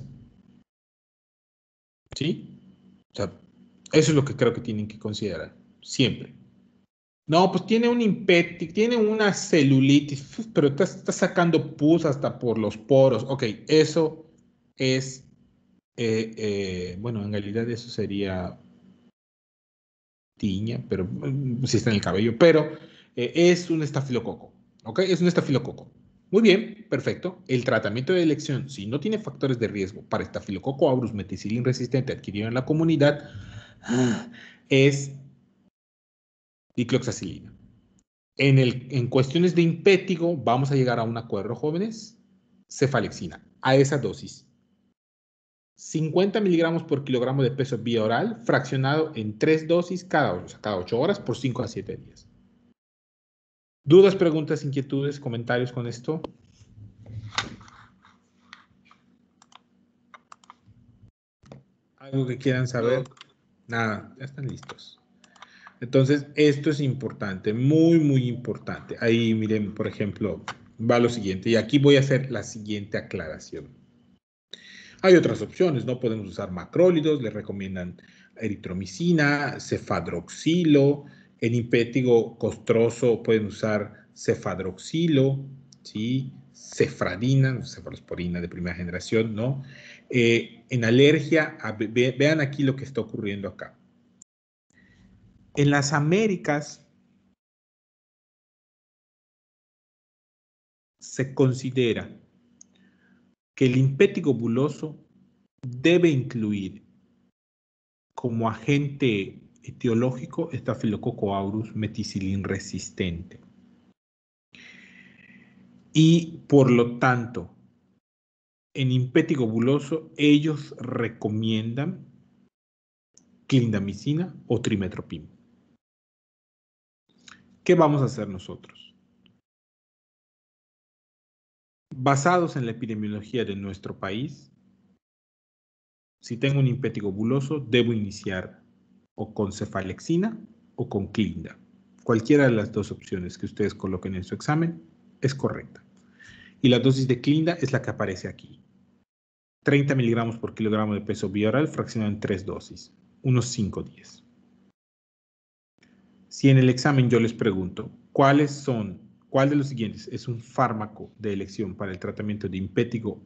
¿Sí? O sea, eso es lo que creo que tienen que considerar, siempre. No, pues tiene un impético, tiene una celulitis, pero está sacando pus hasta por los poros. Ok, eso es, bueno, en realidad eso sería tiña, pero si está en el cabello, pero es un estafilococo, ¿ok? Es un estafilococo. Muy bien, perfecto. El tratamiento de elección, si no tiene factores de riesgo para estafilococo aureus meticilin resistente adquirido en la comunidad, es dicloxacilina. En cuestiones de impétigo, vamos a llegar a un acuerdo, jóvenes, cefalexina, a esa dosis. 50 miligramos por kilogramo de peso vía oral, fraccionado en 3 dosis cada 8 horas por 5 a 7 días. ¿Dudas, preguntas, inquietudes, comentarios con esto? ¿Algo que quieran saber? Nada, ya están listos. Entonces, esto es importante, muy, muy importante. Ahí, miren, por ejemplo, va lo siguiente, y aquí voy a hacer la siguiente aclaración. Hay otras opciones, ¿no? Podemos usar macrólidos, les recomiendan eritromicina, cefadroxilo, en impétigo costroso pueden usar cefadroxilo, ¿sí? Cefradina, cefalosporina de primera generación, ¿no? En alergia, vean aquí lo que está ocurriendo acá. En las Américas se considera que el impétigo buloso debe incluir como agente etiológico Staphylococcus aureus meticilin resistente. Y por lo tanto, en impétigo buloso, ellos recomiendan clindamicina o trimestoprim. ¿Qué vamos a hacer nosotros? Basados en la epidemiología de nuestro país, si tengo un impétigo buloso, debo iniciar o con cefalexina o con clinda. Cualquiera de las dos opciones que ustedes coloquen en su examen es correcta. Y la dosis de clinda es la que aparece aquí. 30 miligramos por kilogramo de peso bioral fraccionado en 3 dosis, unos 5 días. Si en el examen yo les pregunto, ¿cuál de los siguientes es un fármaco de elección para el tratamiento de impétigo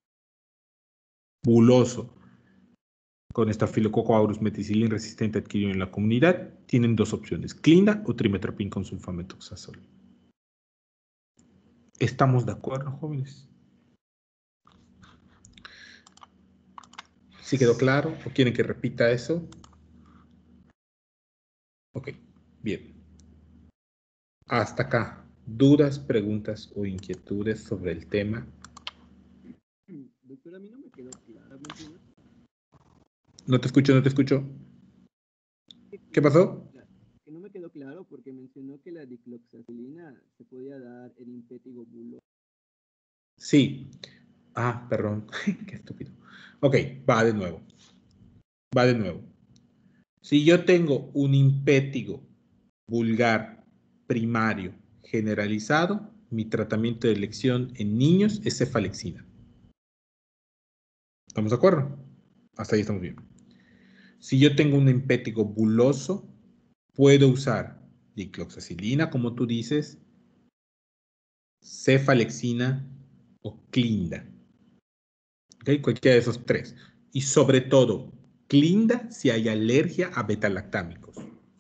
buloso con Staphylococcus aureus meticilin resistente adquirido en la comunidad? Tienen dos opciones, clinda o trimestoprim con sulfamethoxazol. ¿Estamos de acuerdo, jóvenes? ¿Sí quedó claro o quieren que repita eso? Ok, bien. Hasta acá. ¿Dudas, preguntas o inquietudes sobre el tema? Doctor, a mí no me quedó claro. No te escucho, no te escucho. ¿Qué pasó? Que no me quedó claro porque mencionó que la dicloxacilina se podía dar en impétigo buloso. Sí. Ah, perdón. Qué estúpido. Ok, va de nuevo. Va de nuevo. Si yo tengo un impétigo vulgar primario generalizado, mi tratamiento de elección en niños es cefalexina. ¿Estamos de acuerdo? Hasta ahí estamos bien. Si yo tengo un impétigo buloso, puedo usar dicloxacilina, como tú dices, cefalexina o clinda. ¿Okay? Cualquiera de esos tres. Y sobre todo, clinda si hay alergia a betalactámicos.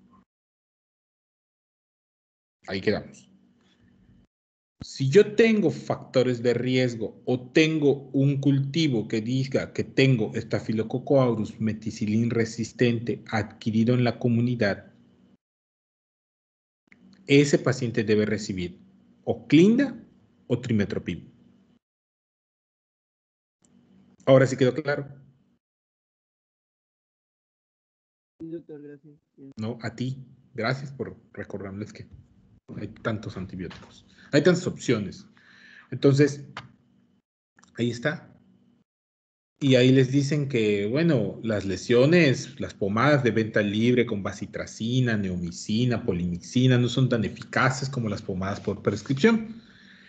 Ahí quedamos. Si yo tengo factores de riesgo o tengo un cultivo que diga que tengo Staphylococcus aureus meticilin resistente adquirido en la comunidad, ese paciente debe recibir o clinda o trimestoprim. Ahora sí quedó claro. Sí, doctor, gracias. No, a ti. Gracias por recordarles que hay tantos antibióticos. Hay tantas opciones. Entonces, ahí está. Y ahí les dicen que, bueno, las lesiones, las pomadas de venta libre con bacitracina, neomicina, polimixina, no son tan eficaces como las pomadas por prescripción.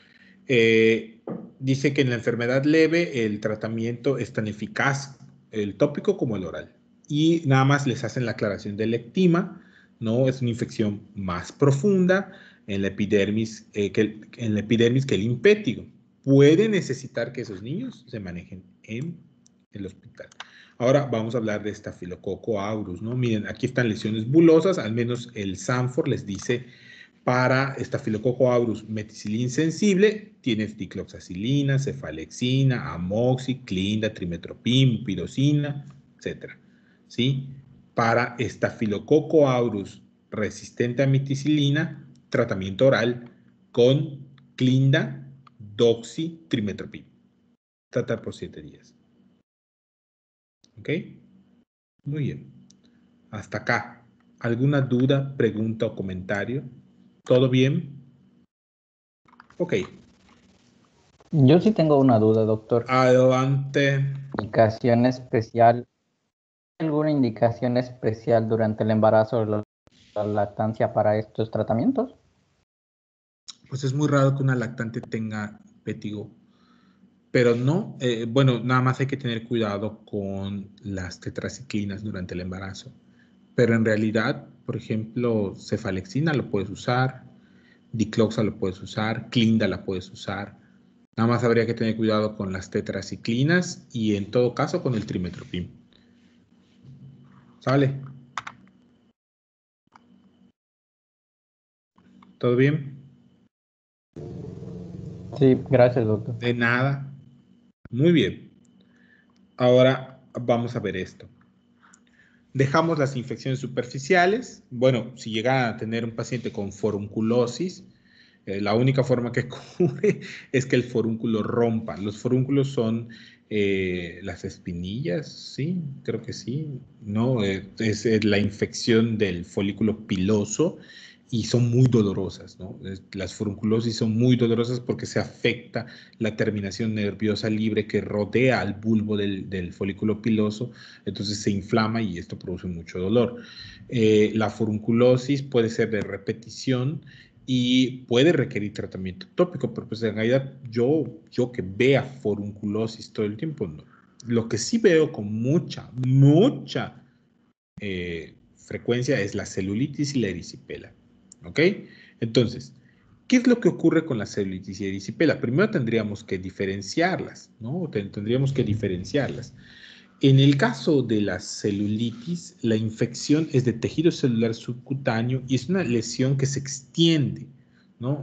Dice que en la enfermedad leve el tratamiento es tan eficaz, el tópico como el oral. Y nada más les hacen la aclaración del ectima, ¿no? Es una infección más profunda en la epidermis, que el impétigo. Puede necesitar que esos niños se manejen en el hospital. Ahora vamos a hablar de Staphylococcus aureus, ¿no? Miren, aquí están lesiones bulosas, al menos el Sanford les dice para Staphylococcus aureus meticilin sensible, tienes dicloxacilina, cefalexina, amoxi, clinda, trimestoprim, pirosina, etc. ¿Sí? Para Staphylococcus aureus resistente a meticilina, tratamiento oral con clinda, doxi, trimestoprim. Tratar por 7 días. ¿Ok? Muy bien. Hasta acá. ¿Alguna duda, pregunta o comentario? ¿Todo bien? Ok. Yo sí tengo una duda, doctor. Adelante. ¿Indicación especial? ¿Alguna indicación especial durante el embarazo o la lactancia para estos tratamientos? Pues es muy raro que una lactante tenga pétigo, pero no, bueno, nada más hay que tener cuidado con las tetraciclinas durante el embarazo. Pero en realidad, por ejemplo, cefalexina lo puedes usar, Dicloxa lo puedes usar, Clinda la puedes usar. Nada más habría que tener cuidado con las tetraciclinas y en todo caso con el trimetoprim. ¿Sale? ¿Todo bien? Sí, gracias, doctor. De nada. Muy bien. Ahora vamos a ver esto. Dejamos las infecciones superficiales. Bueno, si llega a tener un paciente con forunculosis, la única forma que cubre es que el forúnculo rompa. Los forúnculos son las espinillas, sí, creo que sí, ¿no? Es la infección del folículo piloso y son muy dolorosas, ¿no? Las forunculosis son muy dolorosas porque se afecta la terminación nerviosa libre que rodea al bulbo del folículo piloso, entonces se inflama y esto produce mucho dolor. La forunculosis puede ser de repetición y puede requerir tratamiento tópico, pero pues en realidad yo que vea forunculosis todo el tiempo, no. Lo que sí veo con mucha frecuencia es la celulitis y la erisipela, ¿ok? Entonces, ¿qué es lo que ocurre con la celulitis y erisipela? Primero tendríamos que diferenciarlas, ¿no? Tendríamos que diferenciarlas. En el caso de la celulitis, la infección es de tejido celular subcutáneo y es una lesión que se extiende, ¿no?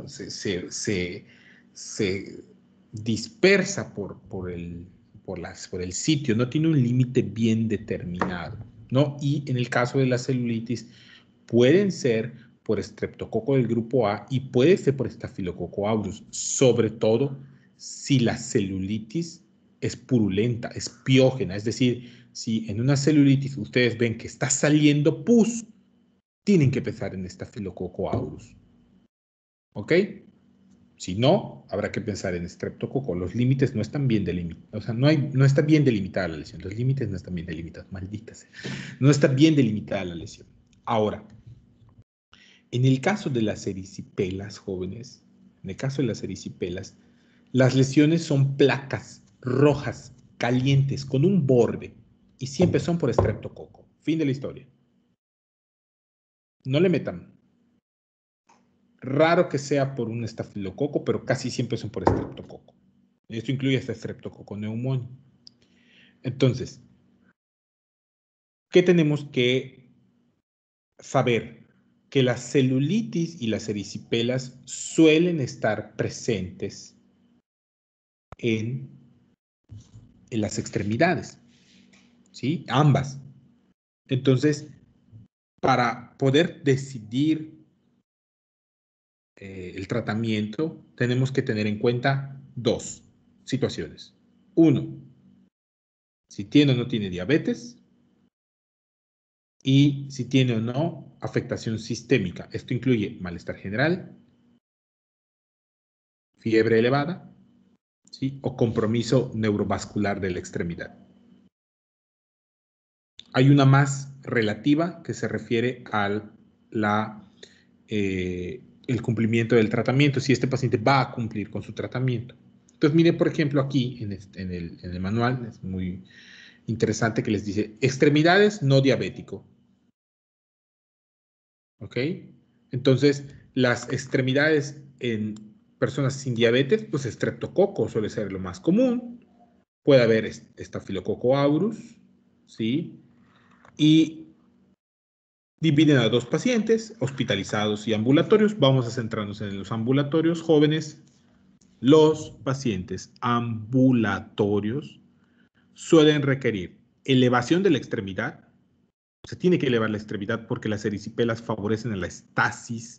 Se dispersa por el sitio, no tiene un límite bien determinado, ¿no? Y en el caso de la celulitis, pueden ser por estreptococo del grupo A y puede ser por estafilococo aureus, sobre todo si la celulitis es purulenta, es piógena, es decir, si en una celulitis ustedes ven que está saliendo pus, tienen que pensar en estafilococo aureus. ¿Ok? Si no, habrá que pensar en estreptococo. Los límites no están bien delimitados. O sea, no está bien delimitada la lesión. Los límites no están bien delimitados. Maldita sea. No está bien delimitada la lesión. Ahora, en el caso de las erisipelas, jóvenes, en el caso de las erisipelas, las lesiones son placas rojas, calientes, con un borde, y siempre son por estreptococo. Fin de la historia. No le metan. Raro que sea por un estafilococo, pero casi siempre son por estreptococo. Esto incluye hasta estreptococo neumonio. Entonces, ¿qué tenemos que saber? Que la celulitis y las erisipelas suelen estar presentes en las extremidades, ¿sí? Ambas. Entonces, para poder decidir el tratamiento, tenemos que tener en cuenta dos situaciones. Uno, si tiene o no tiene diabetes y si tiene o no afectación sistémica. Esto incluye malestar general, fiebre elevada, ¿sí? O compromiso neurovascular de la extremidad. Hay una más relativa que se refiere al el cumplimiento del tratamiento, si este paciente va a cumplir con su tratamiento. Entonces, mire, por ejemplo, aquí en el manual, es muy interesante que les dice extremidades no diabético. ¿Ok? Entonces, las extremidades en personas sin diabetes, pues estreptococo suele ser lo más común. Puede haber estafilococo aureus, ¿sí? Y dividen a dos pacientes, hospitalizados y ambulatorios. Vamos a centrarnos en los ambulatorios jóvenes. Los pacientes ambulatorios suelen requerir elevación de la extremidad. Se tiene que elevar la extremidad porque las erisipelas favorecen a la estasis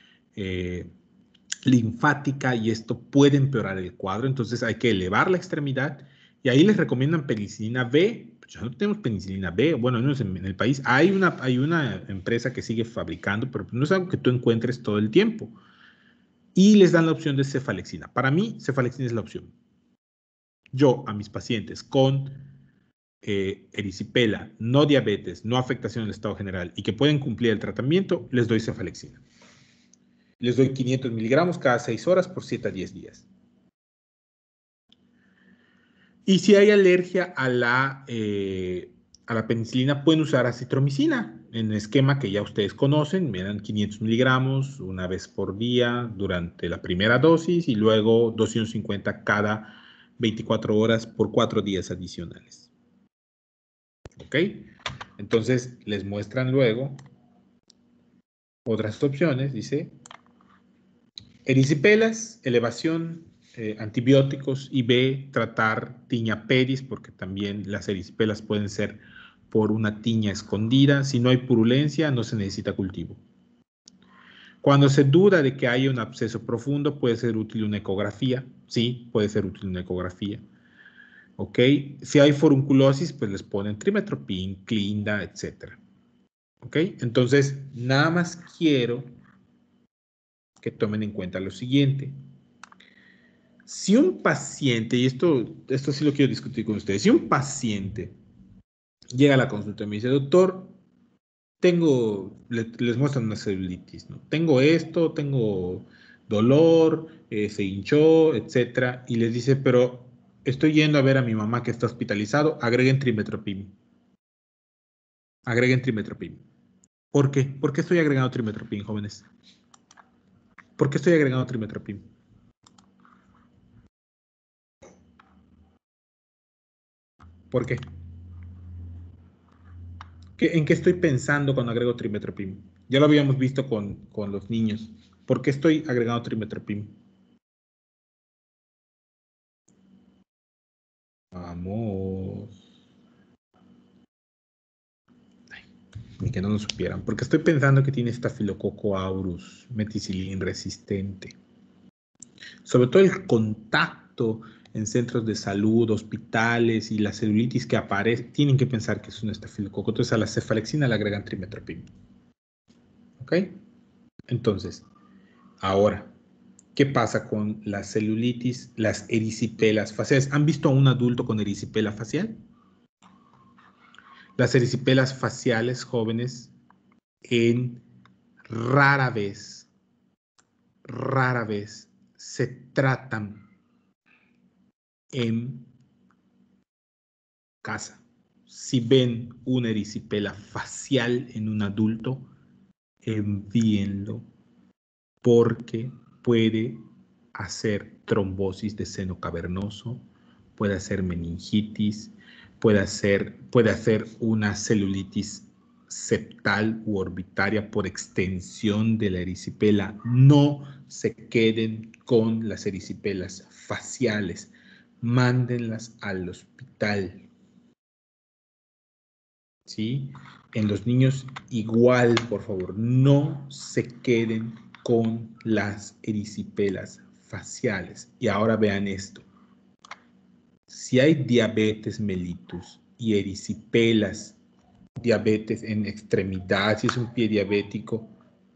linfática y esto puede empeorar el cuadro. Entonces hay que elevar la extremidad y ahí les recomiendan penicilina B. Ya no tenemos penicilina B. Bueno, no es en el país hay una empresa que sigue fabricando, pero no es algo que tú encuentres todo el tiempo. Y les dan la opción de cefalexina. Para mí, cefalexina es la opción. Yo a mis pacientes con erisipela, no diabetes, no afectación del estado general y que pueden cumplir el tratamiento, les doy cefalexina. Les doy 500 miligramos cada 6 horas por 7 a 10 días. Y si hay alergia a la a la penicilina pueden usar acitromicina en el esquema que ya ustedes conocen. Me dan 500 miligramos una vez por día durante la primera dosis y luego 250 cada 24 horas por 4 días adicionales. ¿Ok? Entonces les muestran luego otras opciones. Dice erisipelas, elevación, antibióticos, IV, tratar tiña pedis, porque también las erisipelas pueden ser por una tiña escondida. Si no hay purulencia, no se necesita cultivo. Cuando se duda de que haya un absceso profundo, puede ser útil una ecografía. Sí, puede ser útil una ecografía. ¿Ok? Si hay forunculosis, pues les ponen trimetoprim, clinda, etc. ¿Ok? Entonces, nada más quiero que tomen en cuenta lo siguiente. Si un paciente, y esto sí lo quiero discutir con ustedes, si un paciente llega a la consulta y me dice, doctor, les muestran una celulitis, ¿no? Tengo esto, tengo dolor, se hinchó, etcétera, y les dice, pero estoy yendo a ver a mi mamá que está hospitalizado, agreguen trimetoprim. Agreguen trimetoprim. ¿Por qué? ¿Por qué estoy agregando trimetoprim, jóvenes? ¿Por qué estoy agregando trimetoprim? ¿Por qué? ¿En qué estoy pensando cuando agrego trimetoprim? Ya lo habíamos visto con los niños. ¿Por qué estoy agregando trimetoprim? Vamos. Ay, ni que no nos supieran. Porque estoy pensando que tiene Staphylococcus aureus meticilin resistente. Sobre todo el contacto en centros de salud, hospitales y la celulitis que aparece, tienen que pensar que es un estafilococo. Entonces a la cefalexina le agregan trimetoprim. ¿Ok? Entonces, ahora, ¿qué pasa con la celulitis, las erisipelas faciales? ¿Han visto a un adulto con erisipela facial? Las erisipelas faciales jóvenes en rara vez se tratan en casa. Si ven una erisipela facial en un adulto, envíenlo porque puede hacer trombosis de seno cavernoso, puede hacer meningitis, puede hacer una celulitis septal u orbitaria por extensión de la erisipela. No se queden con las erisipelas faciales, mándenlas al hospital. ¿Sí? En los niños igual, por favor, no se queden con las erisipelas faciales. Y ahora vean esto. Si hay diabetes mellitus y erisipelas, diabetes en extremidad, si es un pie diabético,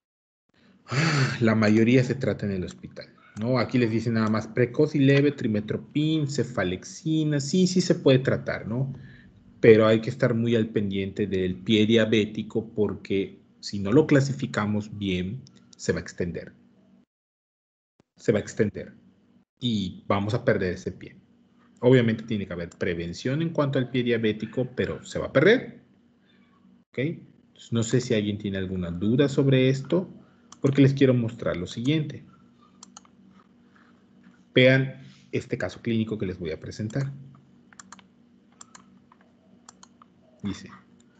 la mayoría se trata en el hospital, ¿no? Aquí les dicen nada más precoz y leve, trimetoprim, cefalexina, sí se puede tratar, ¿no? Pero hay que estar muy al pendiente del pie diabético porque si no lo clasificamos bien, se va a extender. Se va a extender y vamos a perder ese pie. Obviamente tiene que haber prevención en cuanto al pie diabético, pero se va a perder. ¿Ok? Entonces, no sé si alguien tiene alguna duda sobre esto, porque les quiero mostrar lo siguiente. Vean este caso clínico que les voy a presentar. Dice,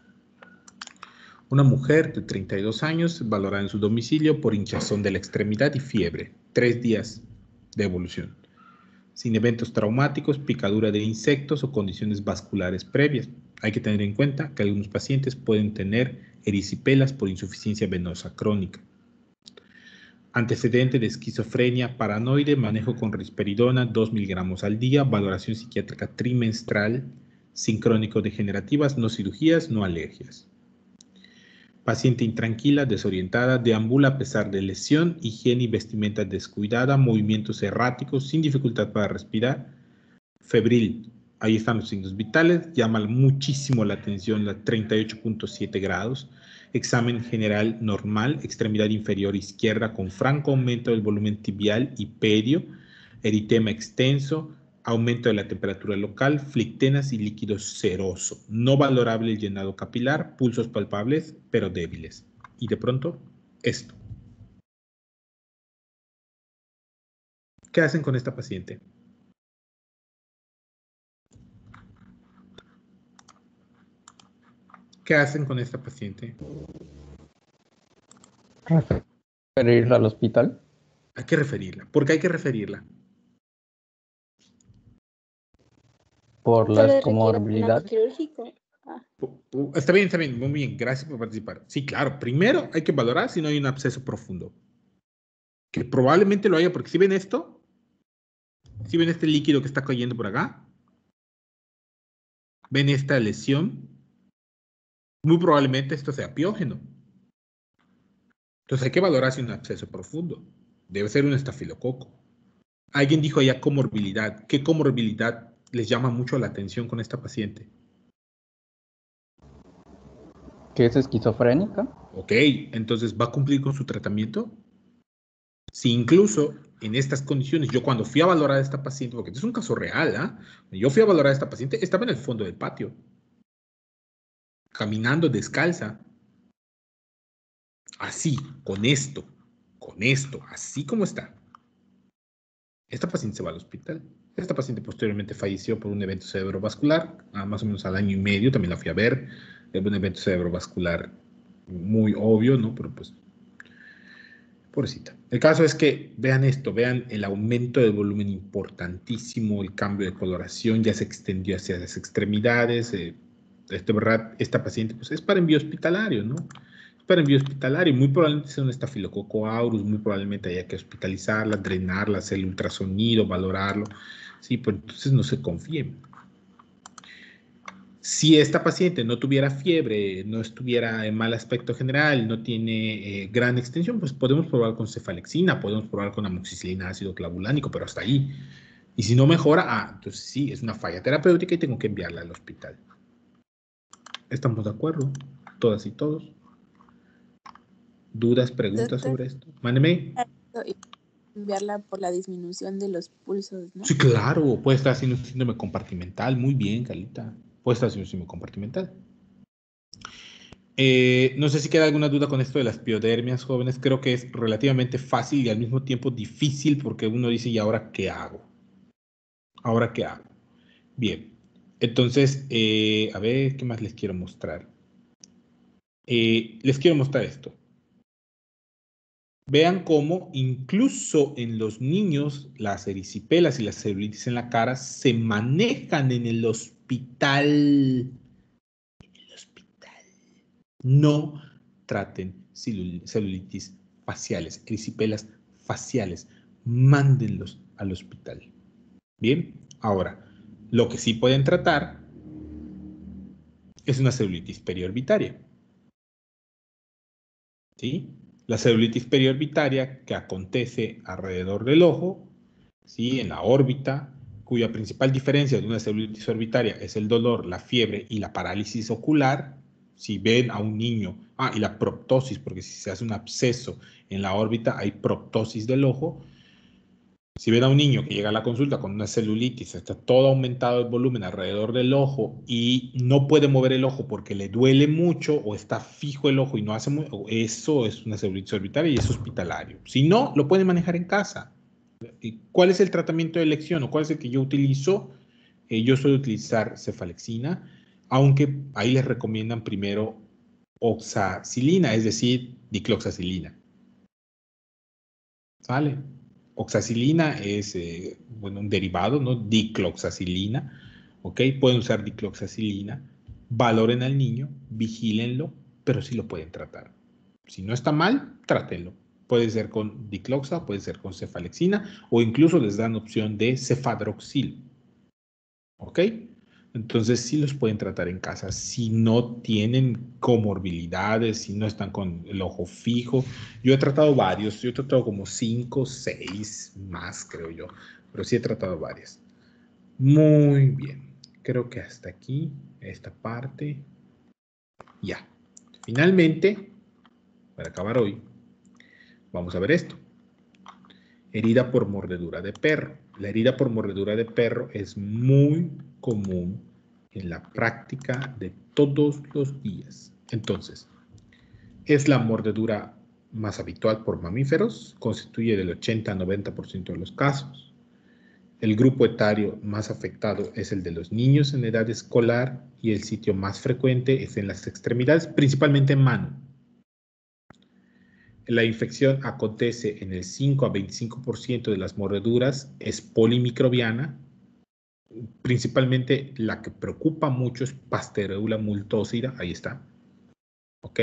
una mujer de 32 años valorada en su domicilio por hinchazón de la extremidad y fiebre. 3 días de evolución. Sin eventos traumáticos, picadura de insectos o condiciones vasculares previas. Hay que tener en cuenta que algunos pacientes pueden tener erisipelas por insuficiencia venosa crónica. Antecedente de esquizofrenia paranoide, manejo con risperidona 2 miligramos al día, valoración psiquiátrica trimestral, sin crónico-degenerativas, no cirugías, no alergias. Paciente intranquila, desorientada, deambula a pesar de lesión, higiene y vestimenta descuidada, movimientos erráticos, sin dificultad para respirar, febril. Ahí están los signos vitales, llama muchísimo la atención la 38.7 grados, examen general normal, extremidad inferior izquierda con franco aumento del volumen tibial y pedio, eritema extenso, aumento de la temperatura local, flictenas y líquido seroso. No valorable el llenado capilar, pulsos palpables, pero débiles. Y de pronto, esto. ¿Qué hacen con esta paciente? ¿Qué hacen con esta paciente? ¿Referirla al hospital? Hay que referirla. ¿Por qué hay que referirla? Por Se las le requiere comorbilidades. quirúrgico. Ah, Está bien, muy bien. Gracias por participar. Sí, claro. Primero hay que valorar si no hay un absceso profundo. Que probablemente lo haya, porque si ven esto, si ven este líquido que está cayendo por acá, ven esta lesión, muy probablemente esto sea piógeno. Entonces hay que valorar si hay un absceso profundo. Debe ser un estafilococo. Alguien dijo allá comorbilidad. ¿Qué comorbilidad les llama mucho la atención con esta paciente? ¿Que es esquizofrénica? Ok, entonces ¿va a cumplir con su tratamiento? Si incluso en estas condiciones, yo cuando fui a valorar a esta paciente, porque este es un caso real, ¿ah? Yo fui a valorar a esta paciente, estaba en el fondo del patio, caminando descalza, así, con esto, así como está. Esta paciente se va al hospital. Esta paciente posteriormente falleció por un evento cerebrovascular, más o menos al año y medio, también la fui a ver, un evento cerebrovascular muy obvio, ¿no? Pero pues, pobrecita. El caso es que vean esto, vean el aumento del volumen importantísimo, el cambio de coloración ya se extendió hacia las extremidades. ¿Verdad? Esta paciente pues, es para envío hospitalario, ¿no? Es para envío hospitalario. Muy probablemente sea un estafilococo aureus, muy probablemente haya que hospitalizarla, drenarla, hacer el ultrasonido, valorarlo. Sí, pues entonces no se confíen. Si esta paciente no tuviera fiebre, no estuviera en mal aspecto general, no tiene gran extensión, pues podemos probar con cefalexina, podemos probar con amoxicilina ácido clavulánico, pero hasta ahí. Y si no mejora, entonces sí, es una falla terapéutica y tengo que enviarla al hospital. ¿Estamos de acuerdo? Todas y todos. ¿Dudas, preguntas doctor, sobre esto? Mándeme. enviarla por la disminución de los pulsos, ¿no? Sí, claro, puede estar haciendo un síndrome compartimental. Muy bien, Carlita. Puede estar haciendo un síndrome compartimental. No sé si queda alguna duda con esto de las piodermias, jóvenes. Creo que es relativamente fácil y al mismo tiempo difícil porque uno dice, ¿y ahora qué hago? ¿Ahora qué hago? Bien. Entonces, a ver, ¿qué más les quiero mostrar? Les quiero mostrar esto. Vean cómo incluso en los niños las erisipelas y las celulitis en la cara se manejan en el hospital. En el hospital. No traten celulitis faciales, erisipelas faciales. Mándenlos al hospital. Bien, ahora, lo que sí pueden tratar es una celulitis periorbitaria. ¿Sí? La celulitis periorbitaria que acontece alrededor del ojo, ¿sí? En la órbita, cuya principal diferencia de una celulitis orbitaria es el dolor, la fiebre y la parálisis ocular. Si ven a un niño, y la proptosis, porque si se hace un absceso en la órbita hay proptosis del ojo. Si ven a un niño que llega a la consulta con una celulitis, está todo aumentado el volumen alrededor del ojo y no puede mover el ojo porque le duele mucho o está fijo el ojo y no hace eso es una celulitis orbitaria y es hospitalario. Si no, lo pueden manejar en casa. ¿Cuál es el tratamiento de elección o cuál es el que yo utilizo? Yo suelo utilizar cefalexina, aunque ahí les recomiendan primero oxacilina, es decir, dicloxacilina. ¿Sale? Oxacilina es un derivado, ¿no? Dicloxacilina, ¿ok? Pueden usar dicloxacilina, valoren al niño, vigílenlo, pero sí lo pueden tratar. Si no está mal, trátenlo. Puede ser con dicloxa, puede ser con cefalexina o incluso les dan opción de cefadroxil, ¿ok? Entonces sí los pueden tratar en casa si no tienen comorbilidades, si no están con el ojo fijo. Yo he tratado varios, yo he tratado como 5, 6 más, creo yo, pero sí he tratado varias. Muy bien, creo que hasta aquí, esta parte, ya. Finalmente, para acabar hoy, vamos a ver esto. Herida por mordedura de perro. La herida por mordedura de perro es muy común en la práctica de todos los días. Entonces, es la mordedura más habitual por mamíferos, constituye del 80 a 90% de los casos. El grupo etario más afectado es el de los niños en edad escolar y el sitio más frecuente es en las extremidades, principalmente en mano. La infección acontece en el 5 a 25% de las mordeduras, es polimicrobiana. Principalmente la que preocupa mucho es Pasteurella multocida, ahí está. ¿Ok?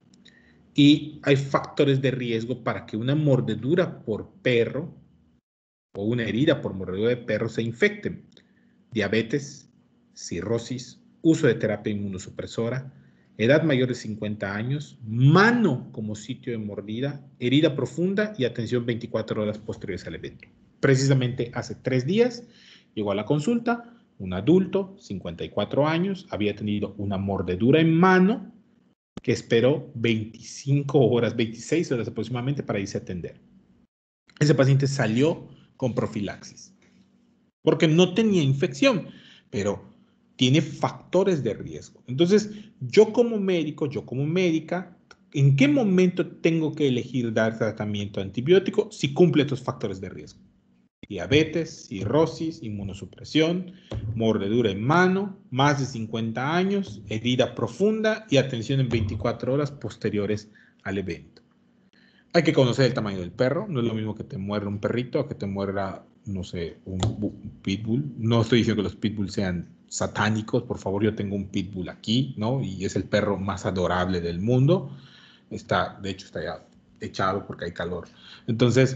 Y hay factores de riesgo para que una mordedura por perro o una herida por mordedura de perro se infecten. Diabetes, cirrosis, uso de terapia inmunosupresora, edad mayor de 50 años, mano como sitio de mordida, herida profunda y atención 24 horas posteriores al evento. Precisamente hace 3 días llegó a la consulta un adulto, 54 años, había tenido una mordedura en mano que esperó 25 horas, 26 horas aproximadamente para irse a atender. Ese paciente salió con profilaxis porque no tenía infección, pero tiene factores de riesgo. Entonces, yo como médico, yo como médica, ¿en qué momento tengo que elegir dar tratamiento antibiótico si cumple estos factores de riesgo? Diabetes, cirrosis, inmunosupresión, mordedura en mano, más de 50 años, herida profunda y atención en 24 horas posteriores al evento. Hay que conocer el tamaño del perro. No es lo mismo que te muerda un perrito a que te muerda, no sé, un pitbull. No estoy diciendo que los pitbulls sean satánicos. Por favor, yo tengo un pitbull aquí, ¿no? Y es el perro más adorable del mundo. De hecho, está ya echado porque hay calor. Entonces,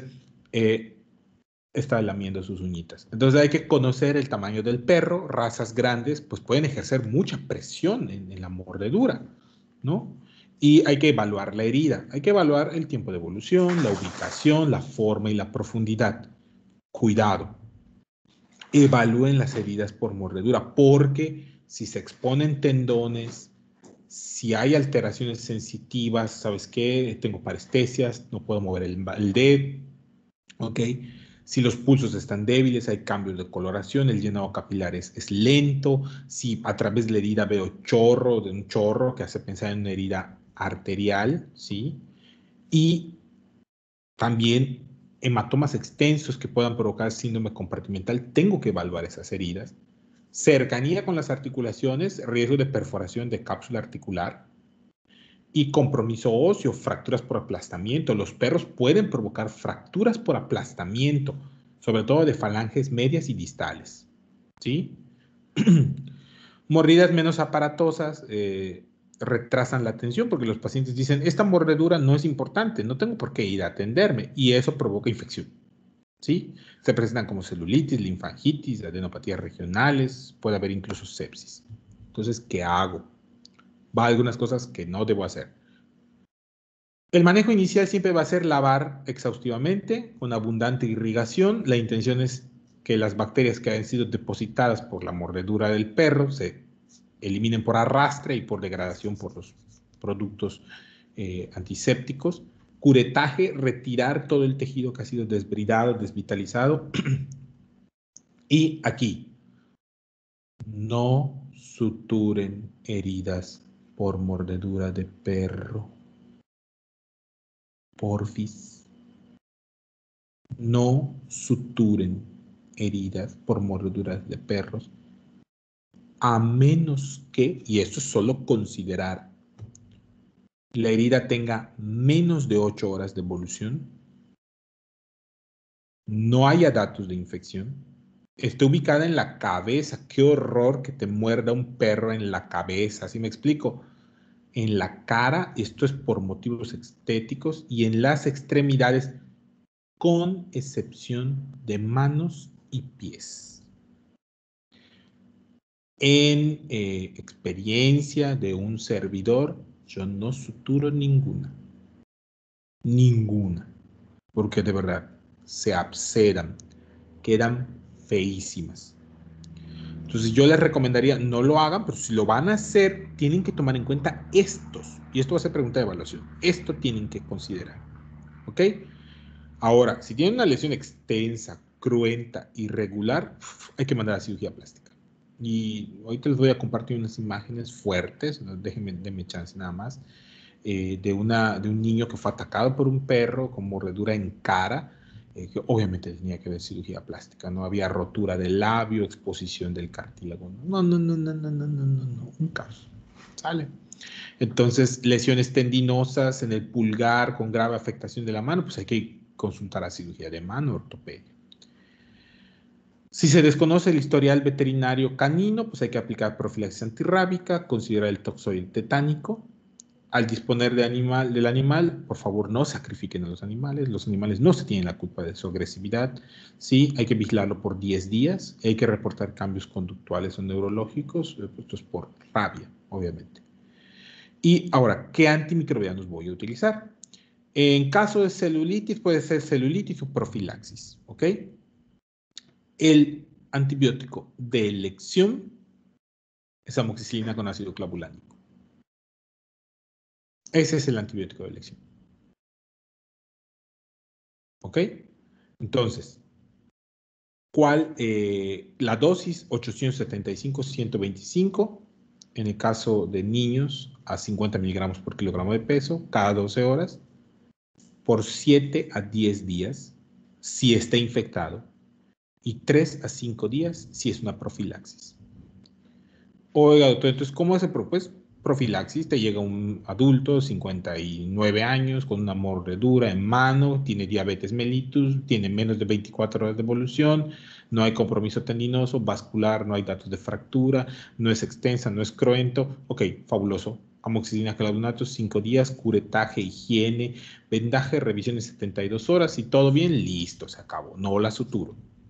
está lamiendo sus uñitas. Entonces, hay que conocer el tamaño del perro. Razas grandes, pues pueden ejercer mucha presión en la mordedura, ¿no? Y hay que evaluar la herida, hay que evaluar el tiempo de evolución, la ubicación, la forma y la profundidad. Cuidado, evalúen las heridas por mordedura, porque si se exponen tendones, si hay alteraciones sensitivas, ¿sabes qué? Tengo parestesias, no puedo mover el dedo, ¿ok? Si los pulsos están débiles, hay cambios de coloración, el llenado capilar es lento, si a través de la herida veo un chorro que hace pensar en una herida arterial, ¿sí? Y también hematomas extensos que puedan provocar síndrome compartimental, tengo que evaluar esas heridas. Cercanía con las articulaciones, riesgo de perforación de cápsula articular y compromiso óseo, fracturas por aplastamiento. Los perros pueden provocar fracturas por aplastamiento, sobre todo de falanges medias y distales, ¿sí? Mordidas menos aparatosas retrasan la atención porque los pacientes dicen, esta mordedura no es importante, no tengo por qué ir a atenderme, y eso provoca infección, ¿sí? Se presentan como celulitis, linfangitis, adenopatías regionales, puede haber incluso sepsis. Entonces, ¿qué hago? Va a algunas cosas que no debo hacer. El manejo inicial siempre va a ser lavar exhaustivamente, con abundante irrigación. La intención es que las bacterias que han sido depositadas por la mordedura del perro se eliminen por arrastre y por degradación por los productos antisépticos. Curetaje, retirar todo el tejido que ha sido desbridado, desvitalizado. Y aquí, no suturen heridas por mordedura de perro. Porfis. No suturen heridas por mordeduras de perros, a menos que, y esto es solo considerar, la herida tenga menos de 8 horas de evolución, no haya datos de infección, esté ubicada en la cabeza. Qué horror que te muerda un perro en la cabeza, ¿sí me explico? En la cara, esto es por motivos estéticos, y en las extremidades, con excepción de manos y pies. En experiencia de un servidor, yo no suturo ninguna, porque de verdad se abscedan, quedan feísimas. Entonces yo les recomendaría, no lo hagan, pero si lo van a hacer, tienen que tomar en cuenta estos, y esto va a ser pregunta de evaluación, esto tienen que considerar, ¿ok? Ahora, si tiene una lesión extensa, cruenta, irregular, hay que mandar a cirugía plástica. Y ahorita les voy a compartir unas imágenes fuertes, ¿no? Denme chance nada más, de un niño que fue atacado por un perro con mordedura en cara, que obviamente tenía que ver cirugía plástica, no había rotura del labio, exposición del cartílago, no, un caos, ¿sale? Entonces, lesiones tendinosas en el pulgar con grave afectación de la mano, pues hay que consultar a cirugía de mano, ortopedia. Si se desconoce el historial veterinario canino, pues hay que aplicar profilaxis antirrábica, considerar el toxoide tetánico. Al disponer del animal, por favor no sacrifiquen a los animales no se tienen la culpa de su agresividad, sí, hay que vigilarlo por 10 días, hay que reportar cambios conductuales o neurológicos, estos por rabia, obviamente. Y ahora, ¿qué antimicrobianos voy a utilizar? En caso de celulitis, puede ser celulitis o profilaxis, ¿ok? El antibiótico de elección es amoxicilina con ácido clavulánico. Ese es el antibiótico de elección. ¿Ok? Entonces, ¿cuál? La dosis 875-125, en el caso de niños, a 50 miligramos por kilogramo de peso, cada 12 horas, por 7 a 10 días, si está infectado, y 3 a 5 días, si es una profilaxis. Oiga, doctor, entonces, ¿cómo se propone? Profilaxis, te llega un adulto, 59 años, con una mordedura en mano, tiene diabetes mellitus, tiene menos de 24 horas de evolución, no hay compromiso tendinoso, vascular, no hay datos de fractura, no es extensa, no es cruento. Ok, fabuloso. Amoxicilina clavulánico, 5 días, curetaje, higiene, vendaje, revisión en 72 horas y todo bien, listo, se acabó. No la suturo.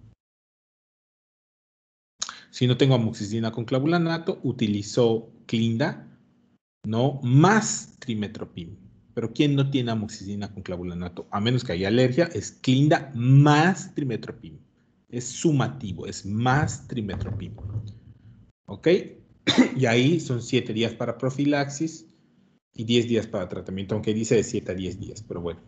Si no tengo amoxicilina con clavulanato, utilizo Clinda, ¿no? Más trimetoprim. Pero ¿quién no tiene amoxicilina con clavulanato? A menos que haya alergia, es Clinda más trimetoprim. Es sumativo, es más trimetoprim. ¿Ok? Y ahí son 7 días para profilaxis y 10 días para tratamiento, aunque dice de 7 a 10 días, pero bueno.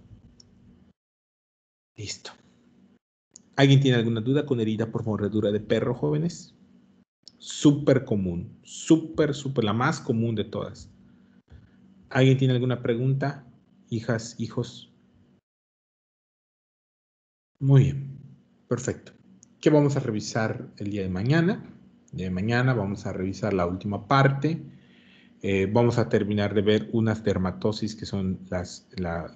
Listo. ¿Alguien tiene alguna duda con herida por mordedura de perro, jóvenes? Súper común, súper, la más común de todas. ¿Alguien tiene alguna pregunta? Hijas, hijos. Muy bien, perfecto. ¿Qué vamos a revisar el día de mañana? El día de mañana vamos a revisar la última parte. Vamos a terminar de ver unas dermatosis que son las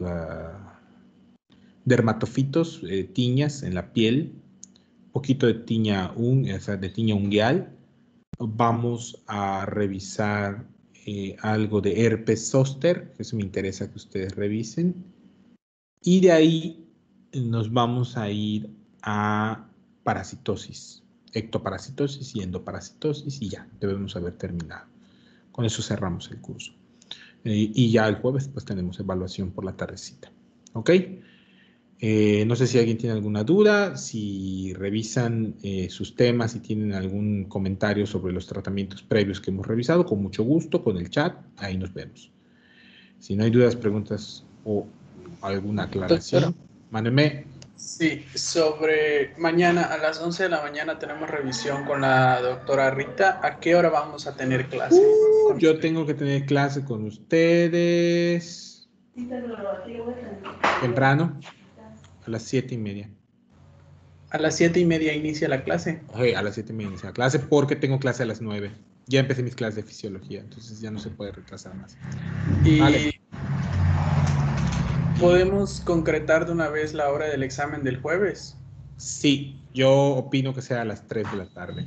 dermatofitos, tiñas en la piel, un poquito de tiña, de tiña ungueal. Vamos a revisar algo de herpes zóster, que eso me interesa que ustedes revisen. Y de ahí nos vamos a ir a parasitosis, ectoparasitosis y endoparasitosis y ya, debemos haber terminado. Con eso cerramos el curso. Y ya el jueves pues tenemos evaluación por la tardecita. ¿Ok? No sé si alguien tiene alguna duda, si revisan sus temas y tienen algún comentario sobre los tratamientos previos que hemos revisado, con mucho gusto, con el chat, ahí nos vemos. Si no hay dudas, preguntas o alguna aclaración, mándenme. Sí, sobre mañana a las 11 de la mañana tenemos revisión con la doctora Rita. ¿A qué hora vamos a tener clase? Yo tengo que tener clase con ustedes temprano, a las 7:30. A las 7:30 inicia la clase. Okay, a las 7:30 inicia la clase porque tengo clase a las 9. Ya empecé mis clases de fisiología, entonces ya no se puede retrasar más. Y vale. ¿Podemos concretar de una vez la hora del examen del jueves? Sí, yo opino que sea a las 3 de la tarde.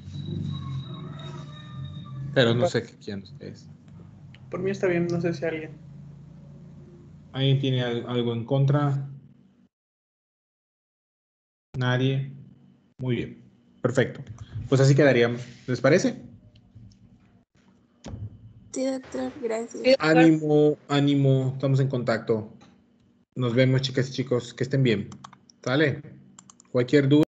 Pero no sé qué quieran ustedes. Por mí está bien, no sé si alguien. ¿Alguien tiene algo en contra? Nadie. Muy bien, perfecto. Pues así quedaríamos. ¿Les parece? Sí, doctor, gracias. Ánimo, ánimo, estamos en contacto. Nos vemos, chicas y chicos, que estén bien. ¿Sale? Cualquier duda.